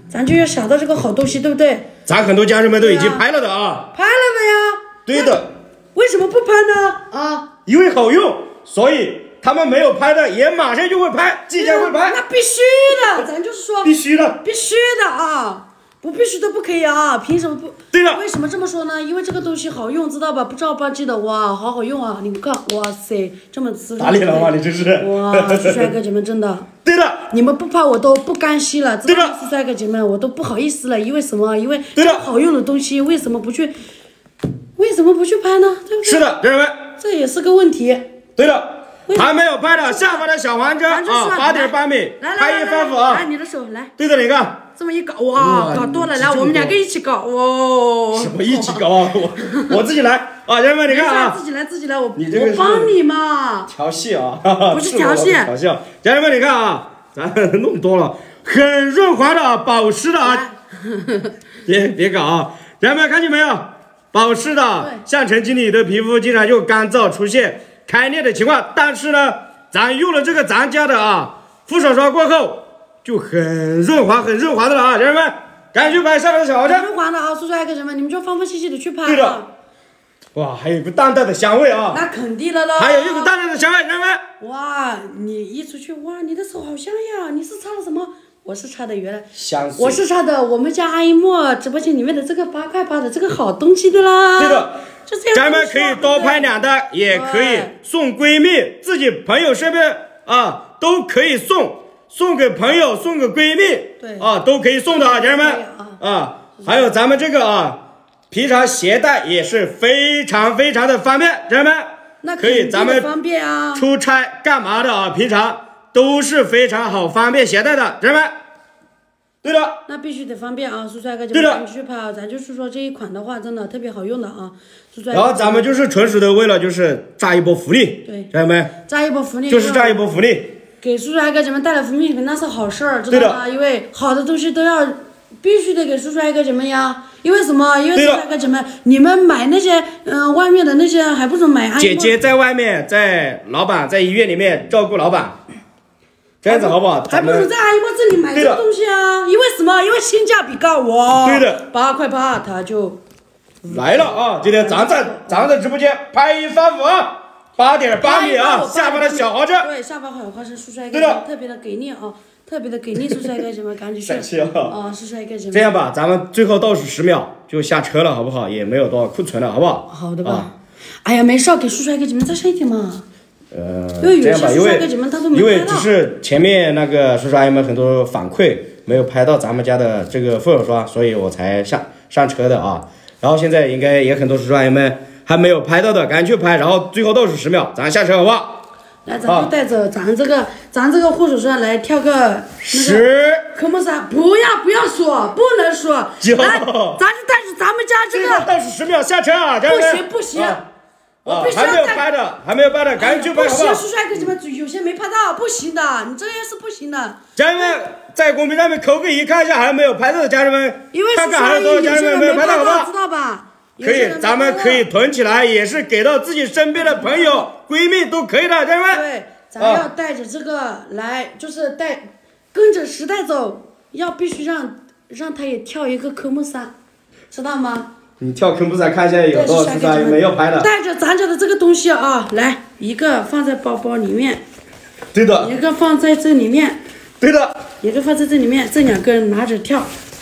咱就要想到这个好东西，对不对？ 咱很多家人们都已经拍了的啊。 拍了的呀。 对的。 为什么不拍呢？啊， 因为好用，所以他们没有拍的也马上就会拍，即将会拍。 那必须的，咱就是说必须的， 必须的啊。不必须都不可以啊！凭什么不？ 对了， 为什么这么说呢？因为这个东西好用，知道吧？不知道吧？记得哇，好好用啊！你看，哇塞，这么滋润。 打脸了吗？你这是？ 哇，帅哥姐们真的。 对的。 你们不拍我都不甘心了，知道吗？帅哥姐们，我都不好意思了，因为什么？因为这么好用的东西，为什么不去？为什么不去拍呢？对不对？ 是的，家人们。 这也是个问题。 对的。还没有拍的，下方的小黄车啊，八点八米，拍一翻幅啊！ 来，你的手来。 对的，哪个？ 这么一搞，哇，搞多了，来，我们两个一起搞，哇！ 什么一起搞啊？我我自己来啊，家人们，你看啊， 自己来，自己来，我你这个我帮你嘛。 调戏啊， 不是调戏， 调戏。家人们，你看啊，咱弄多了，很润滑的，保湿的啊，别别搞啊！家人们看见没有？保湿的，像陈经理的皮肤经常就干燥，出现开裂的情况，但是呢，咱用了这个咱家的啊护手霜过后，就很润滑，很润滑的了啊，家人们，赶紧去拍上面的小黄车。 润滑的啊，叔叔爱个人们，你们就放放心心的去拍。 对的。哇，还有一股淡淡的香味啊！ 那肯定了喽。 还有一股淡淡的香味，家人们。 哇，你一出去，哇，你的手好香呀！你是擦了什么？我是擦的原来香水， 我是擦的我们家阿姨莫直播间里面的这个八块八的这个好东西的啦。 对的。 就这样， 家人们可以多拍两单，也可以送闺蜜、自己朋友身边啊，都可以送，送给朋友，送给闺蜜， 对啊，都可以送的啊，家人们啊，还有咱们这个啊，平常携带也是非常非常的方便，家人们， 那可以咱们方便啊， 出差干嘛的啊，平常都是非常好方便携带的，家人们。对的， 那必须得方便啊！苏帅哥就赶紧去拍啊！咱就是说这一款的话，真的特别好用的啊！苏帅。 然后咱们就是纯属的为了就是炸一波福利， 对， 家人们， 炸一波福利， 就是炸一波福利， 给苏帅哥姐们带来福利，那是好事儿，知道吗？因为好的东西都要必须得给苏帅哥姐们呀！因为什么？因为苏帅哥姐们，你们买那些嗯、呃、外面的那些，还不如买。 姐姐在外面，在老板在医院里面照顾老板。这样子好不好？ 还不如在阿姨莫这里买这个东西啊！因为什么？因为性价比高哇！ 对的， 八块八，它就来了啊！今天咱在咱在直播间拍一翻幅啊，八点八米啊，下方的小黄车。 对，下方小黄车，叔帅哥特别的给力啊，特别的给力，叔帅哥姐们赶紧去。 帅气啊！ 啊，叔帅哥姐们。 这样吧，咱们最后倒数十秒就下车了，好不好？也没有多少库存了，好不好？ 好的吧。哎呀，没事，给叔帅哥姐们再上一点嘛。 呃，这样吧，因为因为只是前面那个叔叔阿姨们很多反馈没有拍到咱们家的这个护手霜，所以我才上上车的啊。然后现在应该也很多叔叔阿姨们还没有拍到的，赶紧去拍。然后最后倒数十秒，咱下车好不好？ 来，咱就带着咱这个咱这个护手霜来跳个十科目三，不要不要说，不能说。 九， 来，咱就带着咱们家这个。 倒数十秒下车啊！ 不行不行。 啊，还没有拍的，还没有拍的，赶紧去拍好不好？ 不行，叔帅哥姐们有些没拍到，不行的，你这样是不行的。 家人们在公屏上面扣个一，看一下还有没有拍到的家人们， 因为看看还有多少家人们没有拍到，好不好？ 知道吧？ 可以，咱们可以囤起来，也是给到自己身边的朋友、闺蜜都可以的，家人们。 对，咱要带着这个来，就是带跟着时代走，要必须让让他也跳一个科目三，知道吗？ 你跳科目三看一下有多少叔叔阿姨没有拍的。 带着咱家的这个东西啊，来一个放在包包里面， 对的。 一个放在这里面， 对的。 一个放在这里面，这两个人拿着跳。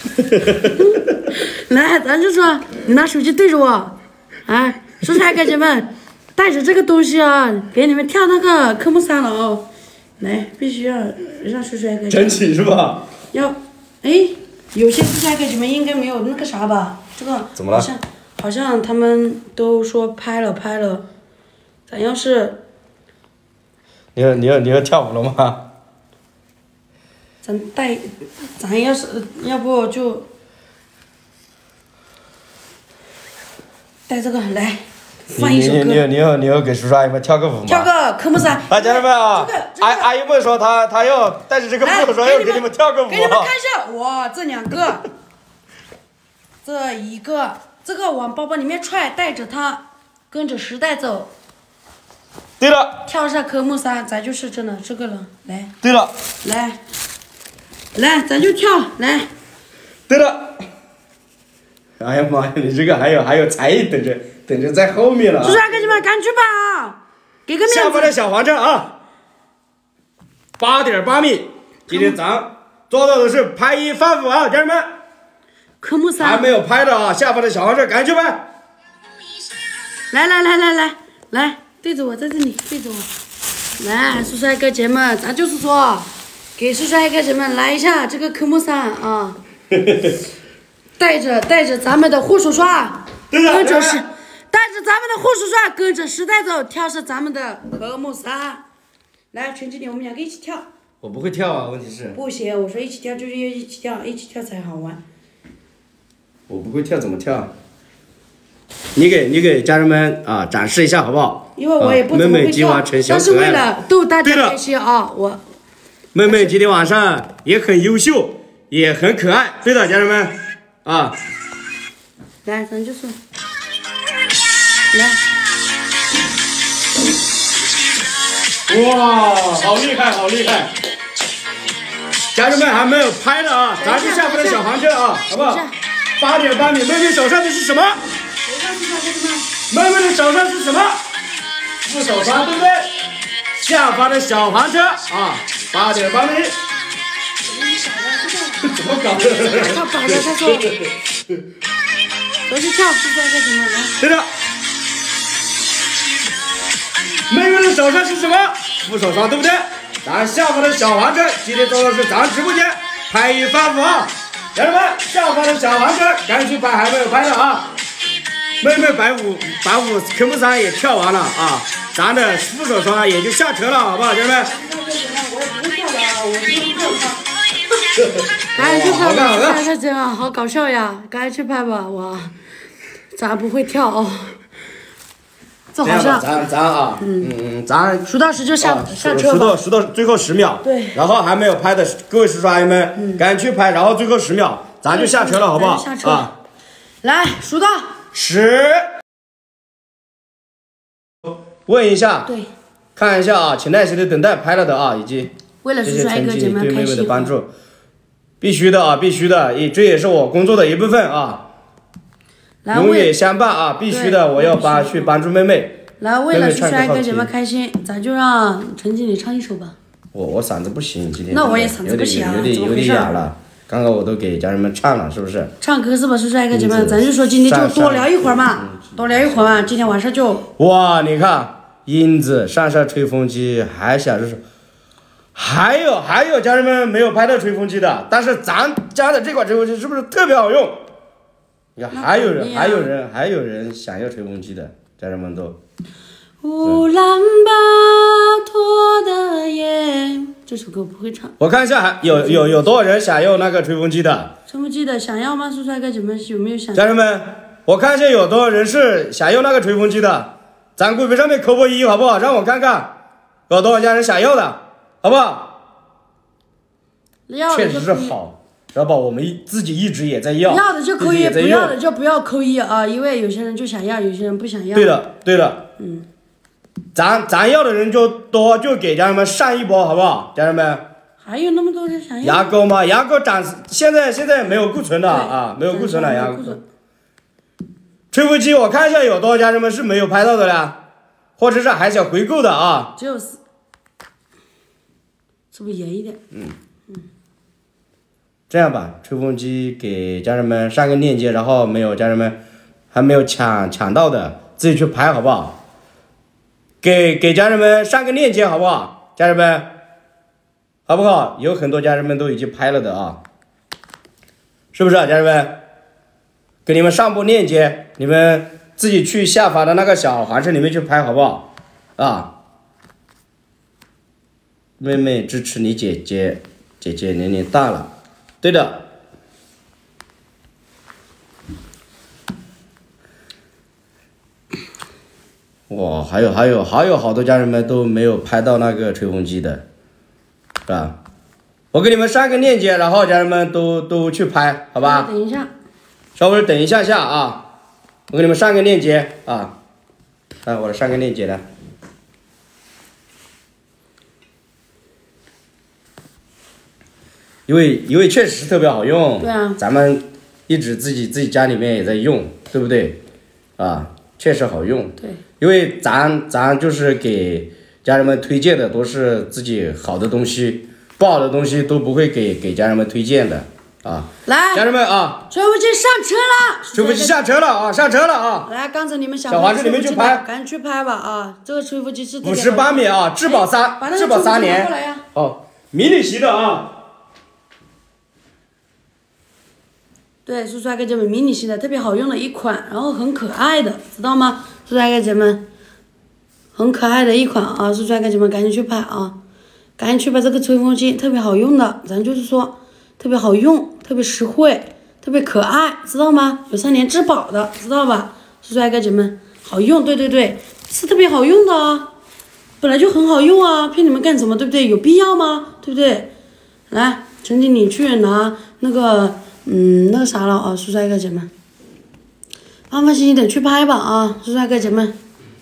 来，咱就说你拿手机对着我，哎，叔叔阿姨姐们，带着这个东西啊，给你们跳那个科目三了哦。来，必须要让叔叔阿姨整起是吧？ 要，哎，有些叔叔阿姨姐们应该没有那个啥吧？这个怎么了？ 好像好像他们都说拍了拍了，咱要是你要你要你要跳舞了吗？ 咱带，咱要是要不就带这个来放一首歌。 你你你要你要给叔叔阿姨们跳个舞吗？ 跳个科目三。 啊，家人们啊，阿阿姨们说她她要带着这个护手霜要给你们跳个舞。 给你们看一下，哇，这两个。这一个，这个往包包里面揣，带着它，跟着时代走。 对了。 跳上科目三，咱就是真的这个了，来。 对了。 来，来，咱就跳，来。 对了。哎呀妈呀，你这个还有还有才艺等着等着在后面了、啊。 叔叔阿哥姐们赶去吧，给个面子。 下方的小黄车啊，八点八米，今天咱做到的是拍一反五啊，家人们。 科目三还没有拍的啊，下方的小黄车赶紧去拍。 来来来来来来，对着我，在这里对着我。来，叔叔阿哥姐们，咱就是说，给叔叔阿哥姐们来一下这个科目三啊。带着带着咱们的护手刷，跟着是带着咱们的护手刷，跟着时代走，跳是咱们的科目三。来，陈经理，我们两个一起跳。 我不会跳啊，问题是。 不行，我说一起跳就是要一起跳，一起跳才好玩。 我不会跳，怎么跳？你给你给家人们啊展示一下好不好？ 因为我也不怎么会跳，但是为了逗大家开心啊，我。 妹妹今天晚上也很优秀，也很可爱。对的，家人们。啊， 来，咱就说，来， 哇，好厉害，好厉害！家人们还没有拍的啊，咱就下方的小黄车啊，好不好？八点八米，妹妹手上的是什么？妹妹的手上是什么？是手刷，对不对？下方的小黄车啊，八点八米。怎么搞的？ 他摆着，他说，回去跳，是在干什么？来， 对的。妹妹的手上是什么？副手刷，对不对？咱下方的小黄车今天做的是咱直播间拍一反五啊，家人们，下方的小黄车赶紧去拍，还没有拍的啊。妹妹把五把五科目三也跳完了啊，咱的副手刷也就下车了，好不好，家人们？ 我不跳了啊，我不跳了。赶紧去拍吧，拍个真啊，好搞笑呀！赶紧去拍吧，我咱不会跳哦。这好像咱咱啊，嗯嗯，咱数到十就下下车数到数到最后十秒， 对。 然后还没有拍的各位叔叔阿姨们，赶紧去拍，然后最后十秒，咱就下车了，好不好？ 下车啊！ 来数到十。问一下， 对， 看一下啊，请耐心的等待拍了的啊，以及为了这些成绩对妹妹的帮助。必须的啊，必须的，也这也是我工作的一部分啊，永远相伴啊，必须的，我要帮去帮助妹妹。 来，为了叔叔阿哥姐们开心，咱就让陈经理唱一首吧。 我我嗓子不行，今天那我也嗓子不行啊， 有点有点哑了。刚刚我都给家人们唱了，是不是？ 唱歌是吧，叔叔阿哥姐们，咱就说今天就多聊一会儿嘛，多聊一会儿嘛，今天晚上就。 哇，你看，英子上上吹风机，还想着说。还有还有，家人们没有拍到吹风机的，但是咱家的这款吹风机是不是特别好用？你看，还有人还有人还有人想要吹风机的，家人们都。 乌兰巴托的夜，这首歌我不会唱。 我看一下，还有有有多少人想要那个吹风机的？ 吹风机的想要吗？叔叔阿哥姐们有没有想要？ 家人们，我看一下有多少人是想要那个吹风机的，咱公屏上面扣个一好不好？让我看看有多少家人想要的。好不好？确实是好，知道吧？我们自己一直也在要， 要的就扣一，不要的就不要扣一啊！因为有些人就想要，有些人不想要。 对的，对的。 嗯， 咱咱要的人就多，就给家人们上一波，好不好？家人们。 还有那么多人想要。 牙膏吗？牙膏暂时现在现在没有库存的啊，没有库存了牙膏。吹风机我看一下有多少家人们是没有拍到的啦，或者是还想回购的啊？ 只有四。是不是严一点？ 嗯嗯，这样吧，吹风机给家人们上个链接，然后没有家人们还没有抢抢到的，自己去拍好不好？给给家人们上个链接好不好？家人们，好不好？有很多家人们都已经拍了的啊，是不是啊，家人们？给你们上部链接，你们自己去下方的那个小黄车里面去拍好不好？啊。妹妹支持你姐姐，姐姐年龄大了，对的。哇，还有还有还有好多家人们都没有拍到那个吹风机的，是吧？我给你们上个链接，然后家人们都都去拍，好吧？ 等一下， 稍微等一下下啊，我给你们上个链接啊，啊，我上个链接的。 因为因为确实是特别好用。 对啊， 咱们一直自己自己家里面也在用，对不对？啊，确实好用。 对， 因为咱咱就是给家人们推荐的都是自己好的东西，不好的东西都不会给给家人们推荐的啊。 来， 家人们啊， 吹风机上车了， 吹风机下车了啊，上车了啊！ 来，刚才你们想小黄车你们去拍， 赶紧去拍吧啊！这个吹风机是五十八米啊，质保三，质保三年。哦，迷你型的啊。 对，叔叔阿哥姐们，迷你型的特别好用的一款，然后很可爱的，知道吗？叔叔阿哥姐们，很可爱的一款啊！叔叔阿哥姐们赶紧去拍啊！赶紧去拍这个吹风机，特别好用的，咱就是说特别好用，特别实惠，特别可爱，知道吗？有三年质保的，知道吧？叔叔阿哥姐们，好用，对对对，是特别好用的啊！本来就很好用啊，骗你们干什么？对不对？有必要吗？对不对？来，陈经理去拿那个。嗯，那个啥了啊，叔叔阿哥姐们，放放心心的去拍吧啊，叔叔阿哥姐们。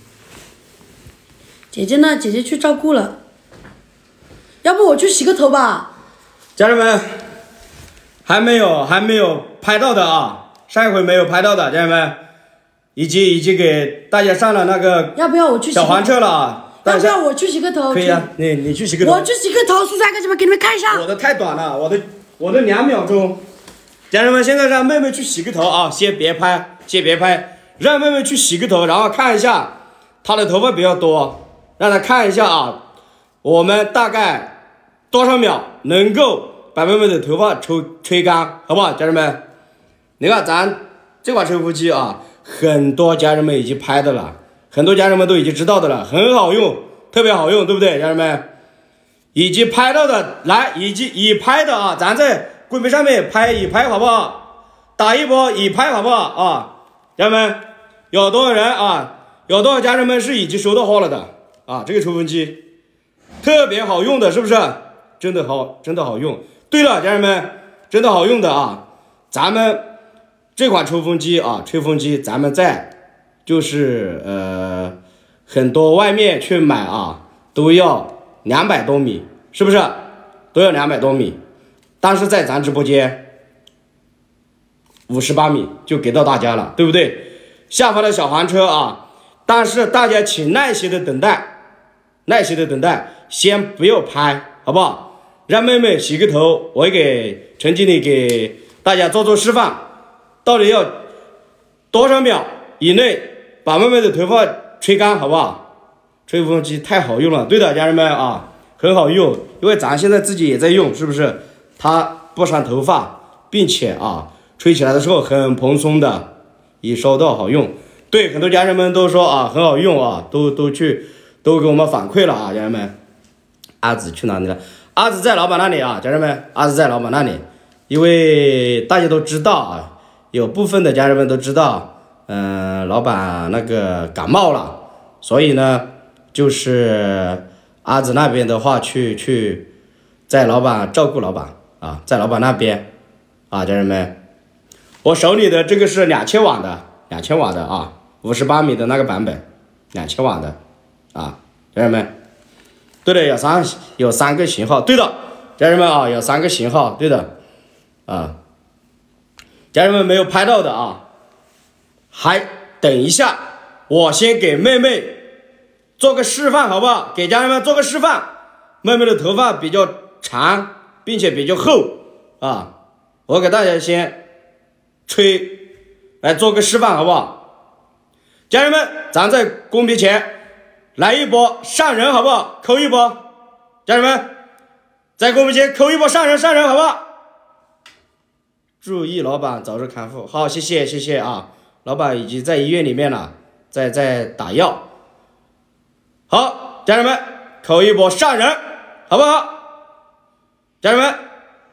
姐姐呢？姐姐去照顾了，要不我去洗个头吧。 家人们，还没有还没有拍到的啊，上一回没有拍到的家人们，已经已经给大家上了那个要不要我去小黄车了啊？ 要不要我去洗个头？ 可以啊，你你去洗个头。 我去洗个头，叔叔阿哥姐们给你们看一下。 我的太短了，我的我的两秒钟。家人们，现在让妹妹去洗个头啊！先别拍，先别拍，让妹妹去洗个头，然后看一下她的头发比较多，让她看一下啊，我们大概多少秒能够把妹妹的头发吹吹干，好不好？家人们，你看咱这款吹风机啊，很多家人们已经拍的了，很多家人们都已经知道的了，很好用，特别好用，对不对？家人们，已经拍到的来，已经已拍的啊，咱在柜面上面拍已拍好不好？打一波已拍好不好啊？家人们，有多少人啊？有多少家人们是已经收到货了的啊？这个吹风机特别好用的，是不是？真的好，真的好用。对了，家人们，真的好用的啊！咱们这款吹风机啊，吹风机咱们在就是呃很多外面去买啊，都要两百多米，是不是？都要两百多米。但是在咱直播间五十八米就给到大家了，对不对？下方的小黄车啊，但是大家请耐心的等待，耐心的等待，先不要拍，好不好？让妹妹洗个头，我给陈经理给大家做做示范，到底要多少秒以内把妹妹的头发吹干，好不好？吹风机太好用了，对的，家人们啊，很好用，因为咱现在自己也在用，是不是？它不伤头发，并且啊，吹起来的时候很蓬松的，已收到好用。对，很多家人们都说啊，很好用啊，都都去都给我们反馈了啊，家人们。阿紫去哪里了？阿紫在老板那里啊，家人们，阿紫在老板那里。因为大家都知道啊，有部分的家人们都知道，嗯、呃，老板那个感冒了，所以呢，就是阿紫那边的话去去，在老板照顾老板。啊，在老板那边，啊，家人们，我手里的这个是两千瓦的，两千瓦的啊，五十八米的那个版本，两千瓦的，啊，家人们，对的，有三有三个型号，对的，家人们啊，有三个型号，对的，啊，家人们没有拍到的啊，还等一下，我先给妹妹做个示范，好不好？给家人们做个示范，妹妹的头发比较长。并且比较厚啊，我给大家先吹，来做个示范，好不好？家人们，咱在公屏前来一波上人，好不好？扣一波，家人们，在公屏前扣一波上人，上人，好不好？注意，老板早日康复。好，谢谢，谢谢啊，老板已经在医院里面了，在在打药。好，家人们，扣一波上人，好不好？家人们，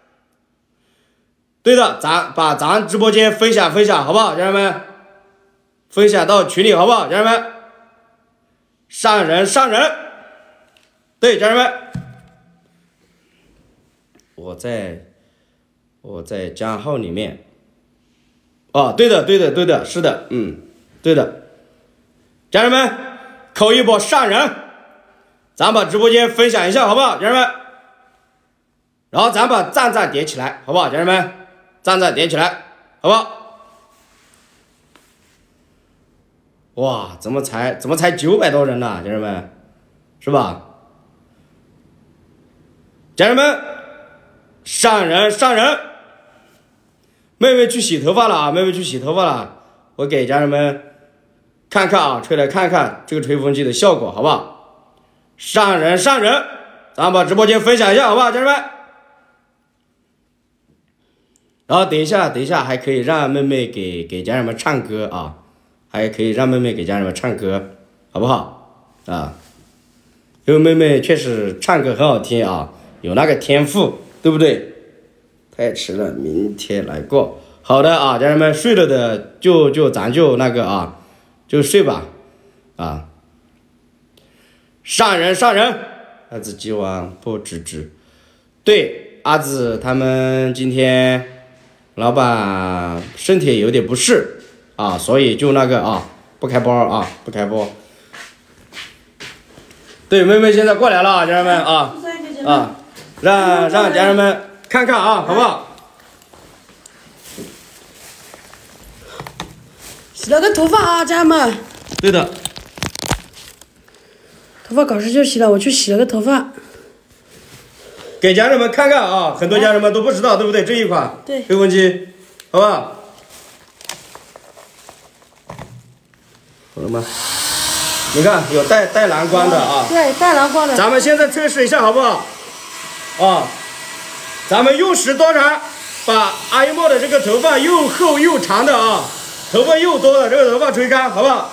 对的，咱把咱直播间分享分享，好不好？家人们，分享到群里，好不好？家人们，上人上人，对，家人们，我在我在账号里面，哦，对的，对的，对的，是的，嗯，对的，家人们，扣一波上人，咱把直播间分享一下，好不好？家人们。 然后咱把赞赞点起来，好不好，家人们？赞赞点起来，好不好？哇，怎么才怎么才九百多人呢，家人们，是吧？家人们，上人上人，妹妹去洗头发了啊！妹妹去洗头发了，我给家人们看看啊，吹来看看这个吹风机的效果，好不好？上人上人，咱把直播间分享一下，好不好，家人们？然后等一下，等一下还可以让妹妹给给家人们唱歌啊，还可以让妹妹给家人们唱歌，好不好？啊，因为妹妹确实唱歌很好听啊，有那个天赋，对不对？太迟了，明天来过。好的啊，家人们，睡了的就就咱就那个啊，就睡吧，啊。上人上人，儿子希望不吱吱。对，阿紫他们今天。老板身体有点不适啊，所以就那个啊，不开包啊，不开包。对，妹妹现在过来了，家人们啊啊，让让家人们看看啊，好不好？ 洗了个头发啊，家人们。 对的。 头发搞事就洗了，我去洗了个头发。 给家人们看看啊，很多家人们都不知道，对不对？这一款对吹风机，好不好？好了吗？你看有带带蓝光的啊， 对，带蓝光的。 咱们现在测试一下好不好？啊，咱们用时多长，把阿姨莫的这个头发又厚又长的啊，头发又多的这个头发吹干，好不好？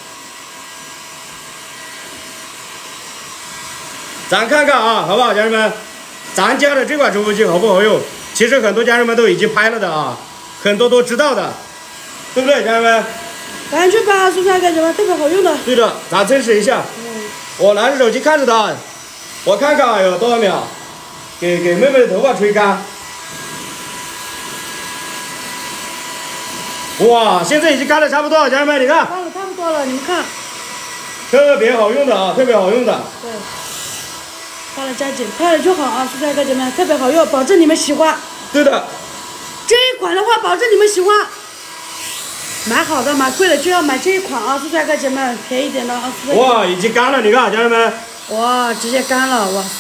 咱看看啊，好不好，家人们？咱家的这款吹风机好不好用？其实很多家人们都已经拍了的啊，很多都知道的，对不对，家人们？ 赶紧把蔬菜给你们，特别好用的。 对的，咱测试一下。嗯、我拿着手机看着它，我看看啊有多少秒，给给妹妹的头发吹干。哇，现在已经干的差不多了，家人们，你看。 干了差不多了，你们看。 特别好用的啊，特别好用的。 对。拍了加紧，拍了就好啊，蔬菜哥姐们，特别好用，保证你们喜欢。 对的。 这一款的话，保证你们喜欢。买好的，买贵了就要买这一款啊，蔬菜哥姐们，便宜点的啊。 哇，已经干了，你看，家人们。 哇，直接干了，哇。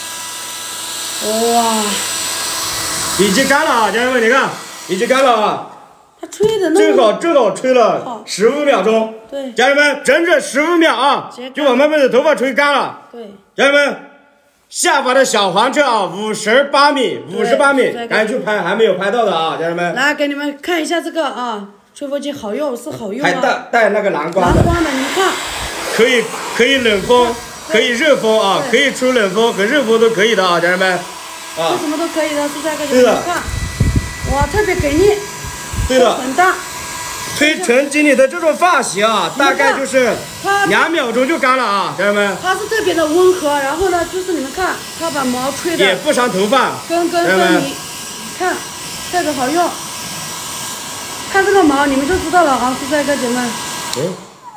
哇。 已经干了啊，家人们，你看，已经干了啊。 它吹的那正好正好吹了十五秒钟。 对。 家人们，整整十五秒啊，就把妹妹的头发吹干了。 对。 家人们。下发的小黄车啊，五十八米，五十八米，赶紧去拍，还没有拍到的啊，家人们。 来给你们看一下这个啊，吹风机好用是好用啊。 还带带那个蓝光的。 蓝光的，你看。 可以可以冷风，可以热风啊，可以出冷风和热风都可以的啊，家人们。啊。 出什么都可以的，蔬菜哥姐们看。哇，特别给力。 对的。 很大。 吹成经理的这种发型啊，大概就是两秒钟就干了啊，家人们。 它是特别的温和，然后呢，就是你们看，它把毛吹的也不伤头发， 根根分明，看，特别好用。看这个毛，你们就知道了啊，蔬菜哥姐们。嗯。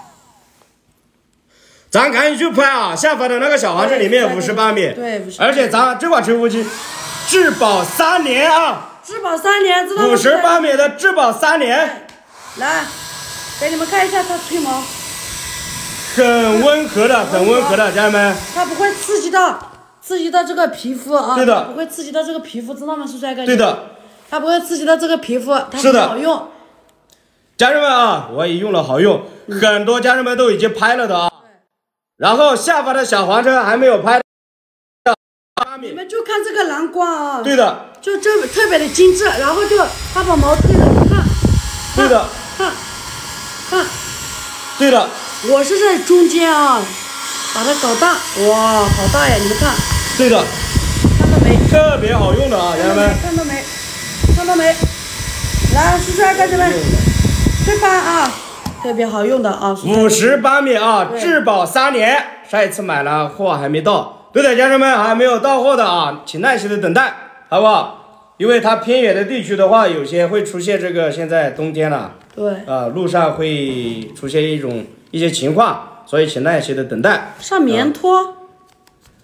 咱赶紧去拍啊！下方的那个小黄车里面五十八米， 对， 而且咱这款吹风机质保三年啊！ 质保三年，知道吗？ 五十八米的质保三年。 来，给你们看一下它吹毛， 很温和的，很温和的，家人们。 它不会刺激到，刺激到这个皮肤啊。 对的。 不会刺激到这个皮肤，知道吗，蔬菜哥？ 对的。 它不会刺激到这个皮肤，它很好用。 家人们啊，我也用了好用，嗯、很多家人们都已经拍了的啊。然后下方的小黄车还没有拍。 你们就看这个蓝光啊。 对的。 就这特别的精致，然后就它把毛吹的，你看。 对的。 看，看， 对的， 我是在中间啊，把它搞大，哇，好大呀！你们看， 对的， 看到没？ 特别好用的啊，家人们， 看到没？看到没？来，叔叔哥姐们，吹拍啊，特别好用的啊， 五十八米啊，质保三年，上一次买了货还没到，对的，家人们还没有到货的啊，请耐心的等待，好不好？因为它偏远的地区的话，有些会出现这个，现在冬天了， 对， 啊、呃，路上会出现一种一些情况，所以请耐心的等待。 上棉拖，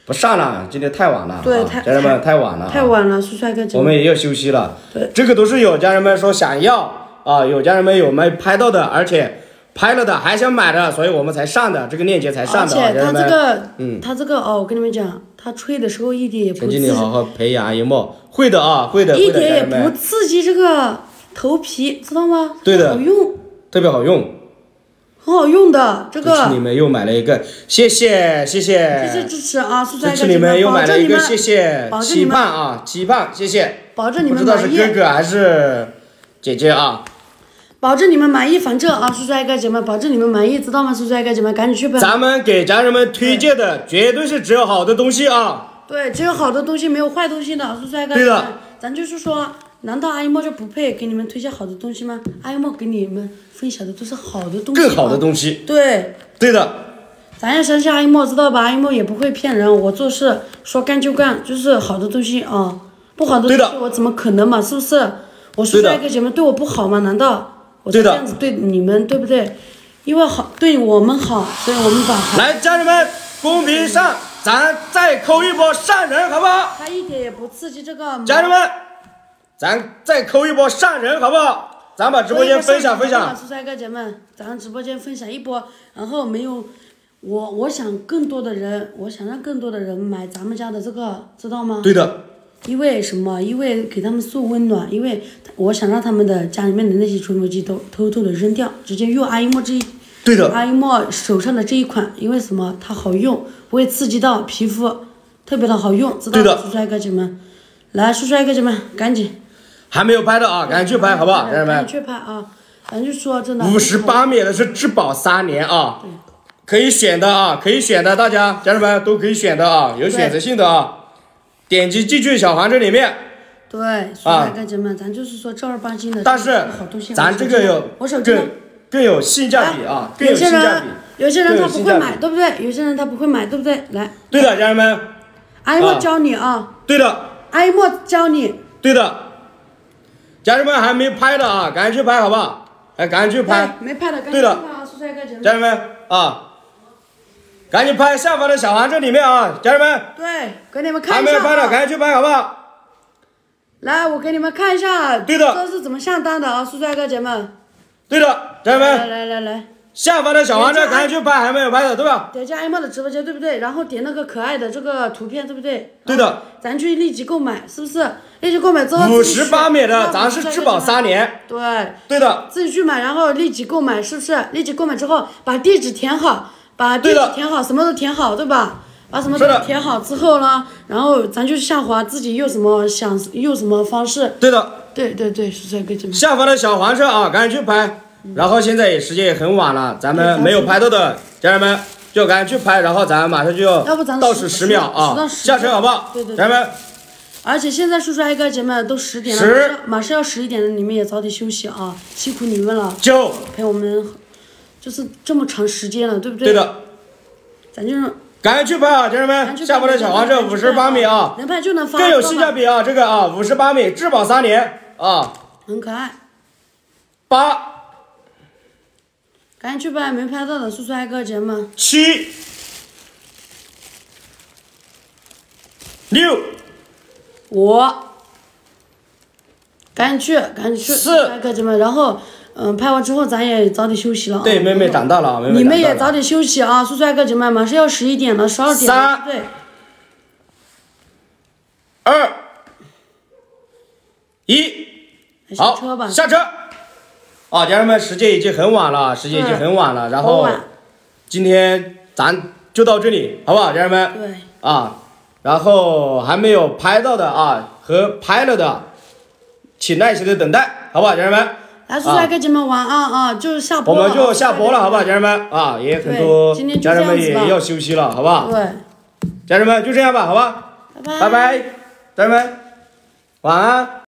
不上了，今天太晚了。 对， 啊、家人们太晚了、啊， 太晚了，叔帅哥姐妹。 我们也要休息了。 对， 这个都是有家人们说想要啊，有家人们有没拍到的，而且拍了的还想买的，所以我们才上的这个链接才上的。 而且他这个， 嗯， 他这个哦，我跟你们讲，他吹的时候一点也不刺激。 请你好好培养阿姨莫，会的啊，会的， 一点也不刺激这个头皮，知道吗？ 对的， 好用， 特别好用。 很好用的这个， 支持你们又买了一个，谢谢谢谢， 谢谢支持啊！支持你们又买了一个，谢谢，期盼啊，期盼，谢谢， 保证你们不知道是哥哥还是姐姐啊， 保证你们满意，反正啊，叔叔爱哥姐们，保证你们满意，知道吗？叔叔爱哥姐们，赶紧去吧。 咱们给家人们推荐的绝对是只有好的东西啊， 对，只有好的东西，没有坏东西的，叔叔爱哥姐们。对的，咱就是说，难道阿姨莫就不配给你们推荐好的东西吗？阿姨莫给你们分享的都是好的东西， 更好的东西。 对， 对的， 咱要相信阿姨莫，知道吧？阿姨莫也不会骗人，我做事说干就干，就是好的东西啊，不好的东西我怎么可能嘛？是不是？我叔叔爱哥姐们对我不好吗？难道我这样子对你们，对不对？因为好对我们好，所以我们把好。 来，家人们，公屏上咱再扣一波上人，好不好？ 他一点也不刺激这个。 家人们，咱再扣一波上人，好不好？咱把直播间分享分享。 叔叔爱哥姐们，咱直播间分享一波，然后没有我，我想更多的人，我想让更多的人买咱们家的这个，知道吗？ 对的。 因为什么？因为给他们送温暖，因为我想让他们的家里面的那些吹风机都偷偷的扔掉，直接用阿姨莫这一， 对的， 阿姨莫手上的这一款，因为什么？它好用，不会刺激到皮肤，特别的好用，知道吗？叔叔爱哥姐们，来，叔叔爱哥姐们，赶紧， 还没有拍的啊，赶紧去拍，好不好，家人们？ 赶紧去拍啊！咱就说真的， 五十八米的是质保三年啊，可以选的啊，可以选的，大家家人们都可以选的啊，有选择性的啊。点击进去小黄车里面， 对，叔叔爱哥姐们，咱就是说正儿八经的， 但是咱这个有更更有性价比啊，更有性价比。 有些人他不会买，对不对？有些人他不会买，对不对？来， 对的，家人们， 阿姨莫教你啊， 对的， 阿姨莫教你， 对的，家人们还没拍的啊，赶紧去拍，好不好？哎，赶紧去拍， 没拍的， 对的，家人们啊。赶紧拍下方的小黄车里面啊，家人们！ 对，给你们看一下、啊。 还没有拍的，赶紧去拍，好不好？ 来，我给你们看一下， 对的， 这是怎么下单的啊，叔叔爱哥姐们。 对的，家人们。 来来来来， 下方的小黄车赶紧去拍，还没有拍的，对吧？ 点击阿姨莫的直播间，对不对？然后点那个可爱的这个图片，对不对？ 对的。 咱去立即购买，是不是？立即购买之后。 五十八米的，咱是质保三年。 对。 对的。 自己去买，然后立即购买，是不是？立即购买之后，把地址填好。把地址填好，什么都填好，对吧？把什么都填好之后呢，然后咱就下滑自己用什么想用什么方式。 对的。 对对对，是这个。 下方的小黄车啊，赶紧去拍。嗯、然后现在也时间也很晚了，咱们没有拍到的家人们就赶紧去拍，然后咱马上就要倒数十秒啊，下车好不好？ 对对。 家人们。 而且现在叔叔爱哥姐们都十点了，马上马上要十一点了，你们也早点休息啊，辛苦你们了。 九。 陪我们。就是这么长时间了，对不对？ 对的， 咱就是赶紧去拍啊，家人们！下方的小黄车五十八米啊， 能拍就能发， 更有性价比啊！这个啊，五十八米，质保三年啊， 很可爱。 八， 赶紧去拍，没拍到的叔叔爱哥姐们。 七，六， 五，赶紧去，赶紧去，叔叔爱哥姐们，然后。嗯，拍完之后咱也早点休息了啊。 对，妹妹长大了，妹妹你们也早点休息啊，叔叔爱哥姐妹，马上要十一点了，十二点了。 三， 对。 二，一，好， 下车吧。 下车。啊，家人们，时间已经很晚了，时间已经很晚了，然后今天咱就到这里，好不好，家人们？ 对。 啊，然后还没有拍到的啊和拍了的，请耐心的等待，好不好，家人们？ 来，叔叔爱哥姐们晚安啊，就是下播了。我们就下播了，好不好，家人们啊，也很多家人们也要休息了，好不好？ 对， 家人们就这样吧，好吧？ 拜拜， 拜拜，家人们晚安。